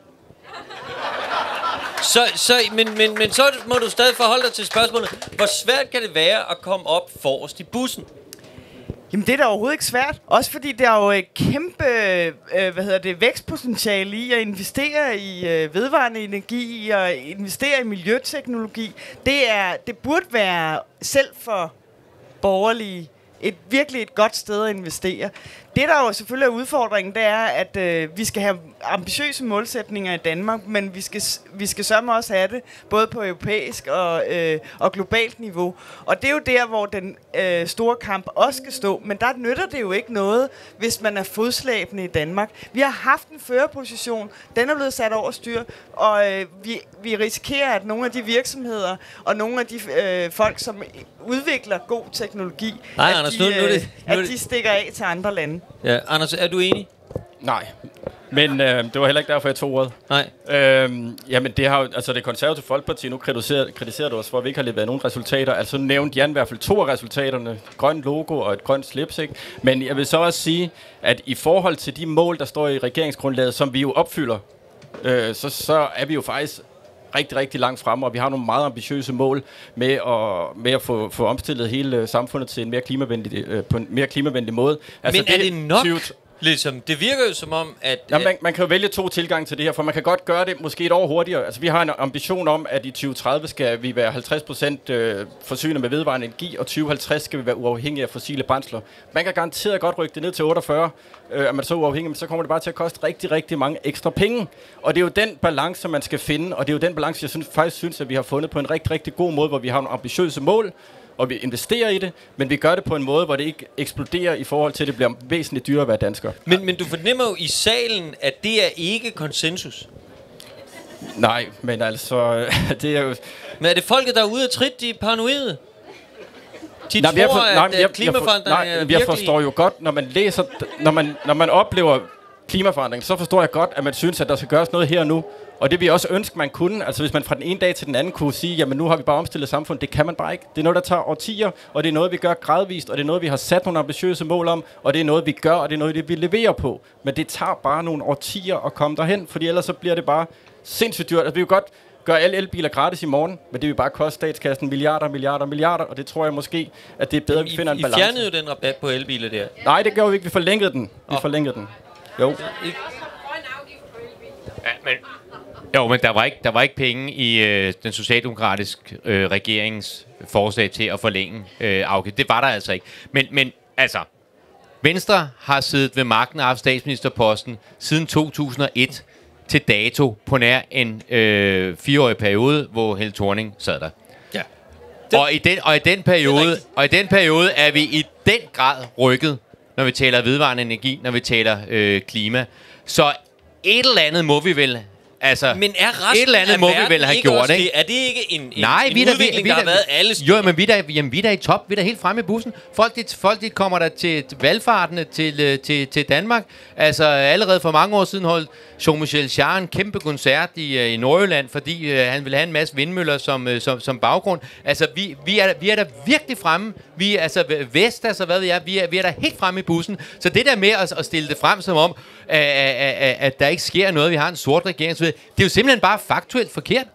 Så, så, men, men, men så må du stadig forholde dig til spørgsmålet. Hvor svært kan det være at komme op forrest i bussen? Jamen, det er da overhovedet ikke svært. Også fordi der er jo et kæmpe øh, hvad hedder det, vækstpotentiale i at investere i øh, vedvarende energi og investere i miljøteknologi. Det, er, det burde være selv for borgerlige et virkelig et godt sted at investere. Det, der jo selvfølgelig er udfordringen, det er, at øh, vi skal have ambitiøse målsætninger i Danmark, men vi skal, vi skal sørge også have det, både på europæisk og, øh, og globalt niveau. Og det er jo der, hvor den øh, store kamp også skal stå. Men der nytter det jo ikke noget, hvis man er fodslæbende i Danmark. Vi har haft en førerposition, den er blevet sat over styr, og øh, vi, vi risikerer, at nogle af de virksomheder og nogle af de øh, folk, som udvikler god teknologi, Nej, at, Anders, de, nu, nu, øh, det, nu, at de stikker af til andre lande. Ja, Anders, er du enig? Nej, men øh, det var heller ikke derfor, jeg tog ordet. Nej. Øhm, jamen, det har jo, altså det konservative Folkeparti, nu kritiserer, kritiserer du os for, at vi ikke har leveret nogen resultater. Altså nævnte Jan i hvert fald to af resultaterne. Grønt logo og et grønt slips, ikke? Men jeg vil så også sige, at i forhold til de mål, der står i regeringsgrundlaget, som vi jo opfylder, øh, så, så er vi jo faktisk rigtig, rigtig langt fremme, og vi har nogle meget ambitiøse mål med at, med at få, få omstillet hele samfundet til en mere klimavenlig, øh, på en mere klimavenlig måde. Altså, men er det, det nok? tyve Ligesom, det virker jo som om, at... Ja, man, man kan jo vælge to tilgange til det her, for man kan godt gøre det måske et år hurtigere. Altså, vi har en ambition om, at i tyve tredive skal vi være halvtreds procent øh, forsynet med vedvarende energi, og tyve halvtreds skal vi være uafhængige af fossile brændsler. Man kan garanteret godt rykke det ned til otteogfyrre, øh, at man så uafhængig, men så kommer det bare til at koste rigtig, rigtig mange ekstra penge. Og det er jo den balance, man skal finde, og det er jo den balance, jeg synes, faktisk synes, at vi har fundet på en rigtig, rigtig god måde, hvor vi har nogle ambitiøse mål, og vi investerer i det, men vi gør det på en måde, hvor det ikke eksploderer i forhold til, at det bliver væsentligt dyrere at være dansker. Men, men du fornemmer jo i salen, at det er ikke konsensus. Nej, men altså, det er jo... Men er det folket, der er ude af trit, de er paranoide? De nej, tror, jeg for, nej, at jeg, klimaforandring jeg, for, nej, er jeg virkelig... forstår jo godt, når man læser, når man, når man oplever klimaforandring, så forstår jeg godt, at man synes, at der skal gøres noget her og nu. Og det vil jeg også ønske, man kunne. Altså hvis man fra den ene dag til den anden kunne sige, jamen nu har vi bare omstillet samfundet. Det kan man bare ikke. Det er noget, der tager årtier, og det er noget, vi gør gradvist, og det er noget, vi har sat nogle ambitiøse mål om, og det er noget, vi gør, og det er noget, vi leverer på. Men det tager bare nogle årtier at komme derhen, fordi ellers så bliver det bare sindssygt dyrt. Altså vi vil godt gøre alle elbiler gratis i morgen, men det vil bare koste statskassen milliarder, milliarder, milliarder, og det tror jeg måske, at det er bedre, at vi finder I, en balance. I fjernede jo den rabat på elbiler der. Nej, det gjorde vi ikke. Vi forlængede den. Vi oh. forlængede den. Jo. Ja, men Jo, men der var ikke, der var ikke penge i øh, den socialdemokratiske øh, regerings forslag til at forlænge øh, afgift. Det var der altså ikke. Men, men altså, Venstre har siddet ved magten og haft statsministerposten siden to tusind og et til dato på nær en øh, fireårig periode, hvor Helle Thorning sad der. Ja. Den, og, i den, og, i den periode, og i den periode er vi i den grad rykket, når vi taler vedvarende energi, når vi taler øh, klima. Så et eller andet må vi vel Altså, men er resten et eller andet af må vi verden vel have ikke gjort, også ikke? det? Er det ikke en, en, Nej, en vi er da- udvikling, vi er der har da- været alle Jo, men vi er, da, jamen, vi er da i top. Vi er da helt fremme i bussen. Folk, de, folk de kommer der til valgfartene til, øh, til, til Danmark. Altså, allerede for mange år siden holdt Jean-Michel Jarre en kæmpe koncert i, øh, i Nordjylland, fordi øh, han ville have en masse vindmøller som, øh, som, som baggrund. Altså, vi, vi, er, vi er da virkelig fremme. Vi er, altså, Vest, altså, hvad ved jeg, vi er, vi er da helt fremme i bussen. Så det der med at, at stille det frem som om, at, at, at, at der ikke sker noget, vi har en sort regering, det er jo simpelthen bare faktuelt forkert.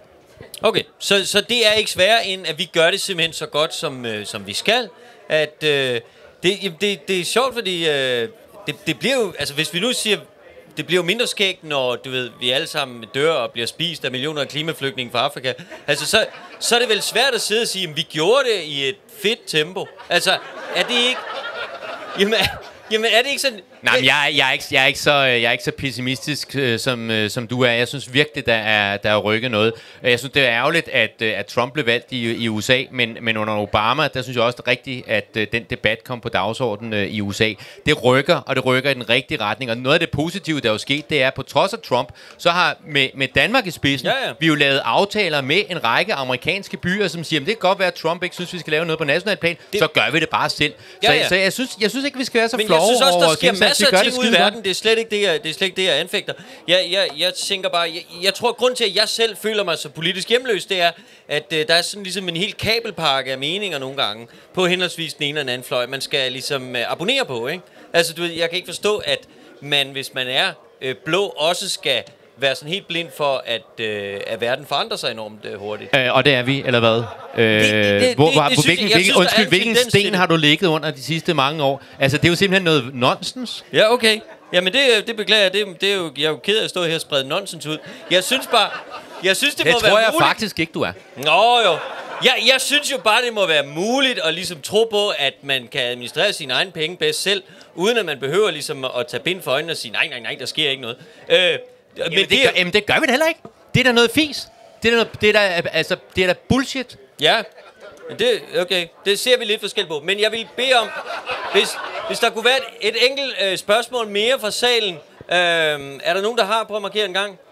Okay, så, så det er ikke sværere, end at vi gør det simpelthen så godt, som, øh, som vi skal. At, øh, det, det, det er sjovt, fordi øh, det, det bliver jo... Altså, hvis vi nu siger... Det bliver jo mindre skægt, når du ved, vi alle sammen dør og bliver spist af millioner af klimaflygtninge fra Afrika. Altså, så, så er det vel svært at sidde og sige, at vi gjorde det i et fedt tempo. Altså, er det ikke... Jamen, jamen er det ikke sådan... Nej, men jeg, jeg, er ikke, jeg, er ikke så, jeg er ikke så pessimistisk, øh, som, øh, som du er. Jeg synes virkelig, der er, der er rykket noget. Jeg synes, det er ærgerligt, at, øh, at Trump blev valgt i, i U S A, men, men under Obama, der synes jeg også det er rigtigt, at øh, den debat kom på dagsordenen øh, i U S A. Det rykker, og det rykker i den rigtige retning. Og noget af det positive, der er jo sket, det er, på trods af Trump, så har med, med Danmark i spidsen, ja, ja. vi jo lavet aftaler med en række amerikanske byer, som siger, at det kan godt være, at Trump ikke synes, vi skal lave noget på national plan, det... så gør vi det bare selv. Ja, så, ja. så jeg, synes, jeg synes ikke, vi skal være så men flove jeg synes også, over der sker vores indsats. masser af ting det ude i skide verden. Det er slet ikke det, jeg, det er slet ikke det, jeg anfægter. Jeg, jeg, jeg tænker bare, jeg, jeg tror, at grund til, at jeg selv føler mig så politisk hjemløs, det er, at uh, der er sådan ligesom en hel kabelpakke af meninger nogle gange på henholdsvis den ene og den anden fløj, man skal ligesom uh, abonnere på, ikke? Altså, du ved, jeg kan ikke forstå, at man, hvis man er uh, blå, også skal være sådan helt blind for, at, øh, at verden forandrer sig enormt øh, hurtigt. Øh, og det er vi, eller hvad? Øh, det, det, hvor, det, hvor, det, det hvilken, jeg, hvilken, synes, undskyld, hvilken sten det. har du ligget under de sidste mange år? Altså, det er jo simpelthen noget nonsens. Ja, okay. Jamen, det, det beklager jeg. Det, det er jo, jeg er jo ked af at stå her og sprede nonsens ud. Jeg synes bare... Jeg synes, det, det må tror være jeg muligt. faktisk ikke, du er. Nå jo. Jeg, jeg synes jo bare, det må være muligt at ligesom tro på, at man kan administrere sine egne penge bedst selv, uden at man behøver ligesom at tage bind for øjnene og sige, nej, nej, nej, der sker ikke noget. Øh, Jamen, men det, det, gør, jamen, det gør vi da heller ikke. Det er da noget fis. Det er da, noget, det er da, altså, det er da bullshit. Ja, det, okay. Det ser vi lidt forskelligt på. Men jeg vil bede om, hvis, hvis der kunne være et, et enkelt øh, spørgsmål mere fra salen. Øh, er der nogen, der har på at markere en gang?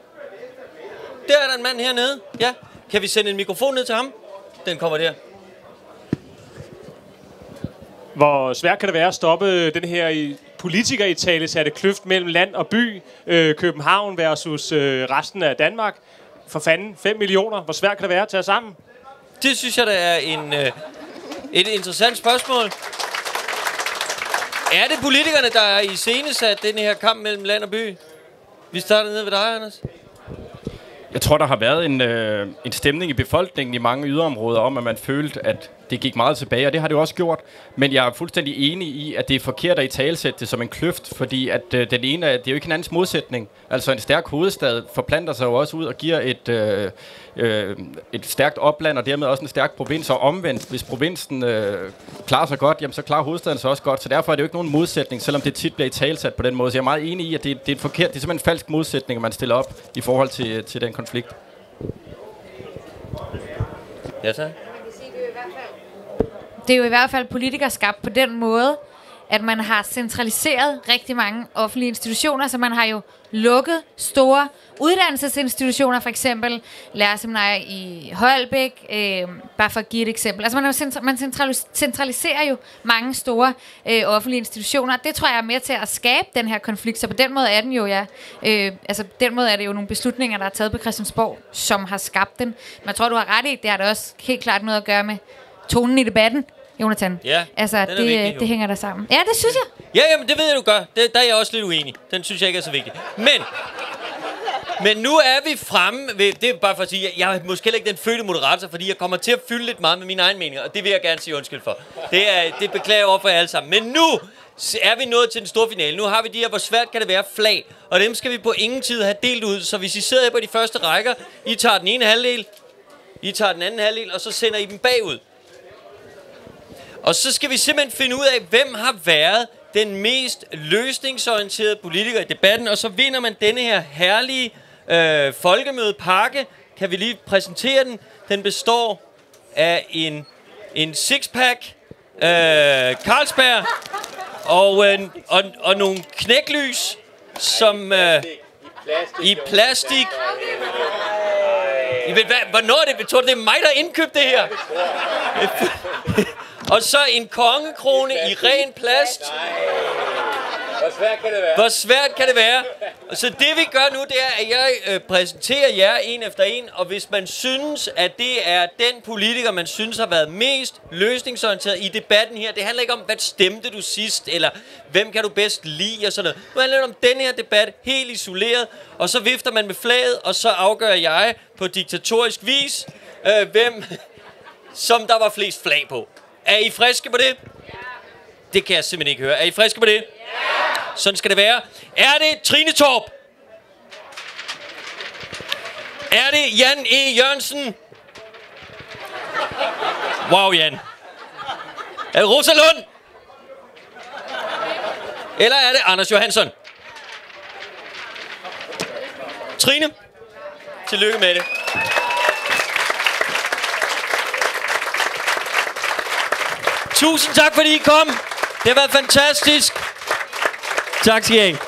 Der er der en mand hernede. Ja. Kan vi sende en mikrofon ned til ham? Den kommer der. Hvor svært kan det være at stoppe den her politiker i tale satte kløft mellem land og by, øh, København versus øh, resten af Danmark? For fanden, fem millioner. Hvor svært kan det være at tage sammen? Det synes jeg, der er en, øh, et interessant spørgsmål. Er det politikerne, der er i scenesat den her kamp mellem land og by? Vi starter ned ved dig, Anders. Jeg tror, der har været en, øh, en stemning i befolkningen i mange yderområder om, at man følte, at det gik meget tilbage, og det har det jo også gjort. Men jeg er fuldstændig enig i, at det er forkert at italesætte det som en kløft, fordi at øh, den ene, det er jo ikke en andens modsætning. Altså en stærk hovedstad forplanter sig jo også ud og giver et, øh, øh, et stærkt opland, og dermed også en stærk provins, og omvendt, hvis provinsen øh, klarer sig godt, jamen så klarer hovedstaden sig også godt. Så derfor er det jo ikke nogen modsætning, selvom det tit bliver italesat på den måde. Så jeg er meget enig i, at det, det er et forkert, det er simpelthen en falsk modsætning, man stiller op i forhold til, til den konflikt. Ja, tak. Det er jo i hvert fald politikerskabt på den måde, at man har centraliseret rigtig mange offentlige institutioner, så man har jo lukket store uddannelsesinstitutioner, for eksempel lærerseminarier i Holbæk, øh, bare for at give et eksempel. Altså man, centra- man centralis- centraliserer jo mange store øh, offentlige institutioner. Det tror jeg er med til at skabe den her konflikt, så på den måde er den jo, ja, øh, altså på den måde er det jo nogle beslutninger, der er taget på Christiansborg, som har skabt den. Men jeg tror, du har ret i, det har da også helt klart noget at gøre med tonen i debatten, Jonathan. Ja, altså, det, vigtig, det hænger der sammen. Ja, det synes jeg. Ja, jamen, det ved jeg, du gør. Det, der er jeg også lidt uenig. Den synes jeg ikke er så vigtig. Men, men nu er vi fremme ved, det er bare for at sige, jeg er måske heller ikke den fødte moderator, fordi jeg kommer til at fylde lidt meget med mine egne meninger, og det vil jeg gerne sige undskyld for. Det, er, det beklager jeg over for jer alle sammen. Men nu er vi nået til den store finale. Nu har vi de her, hvor svært kan det være, flag. Og dem skal vi på ingen tid have delt ud. Så hvis I sidder her på de første rækker, I tager den ene halvdel, I tager den anden halvdel, og så sender I dem bagud. Og så skal vi simpelthen finde ud af, hvem har været den mest løsningsorienterede politiker i debatten. Og så vinder man denne her herlige øh, folkemødepakke. Kan vi lige præsentere den? Den består af en, en sixpack, øh, Carlsberg og, øh, og, og nogle knæklys, som... Øh, I plastik. I ved, hvad, hvornår er det? Tror du, det er mig, der indkøbte det her? Og så en kongekrone i ren plast. Hvor svært kan det være? Hvor svært kan det være? Og så det vi gør nu, det er, at jeg øh, præsenterer jer en efter en. Og hvis man synes, at det er den politiker, man synes har været mest løsningsorienteret i debatten her. Det handler ikke om, hvad stemte du sidst, eller hvem kan du bedst lide, og sådan noget. Nu handler det om den her debat, helt isoleret. Og så vifter man med flaget, og så afgør jeg på diktatorisk vis, øh, hvem som der var flest flag på. Er I friske på det? Det kan jeg simpelthen ikke høre. Er I friske på det? Sådan skal det være. Er det Trine Torp? Er det Jan E. Jørgensen? Wow, Jan. Er det Rosa Lund? Eller er det Anders Johansson? Trine, tillykke med det. Tusind tak, fordi I kom. Det har været fantastisk. Tak skal I have.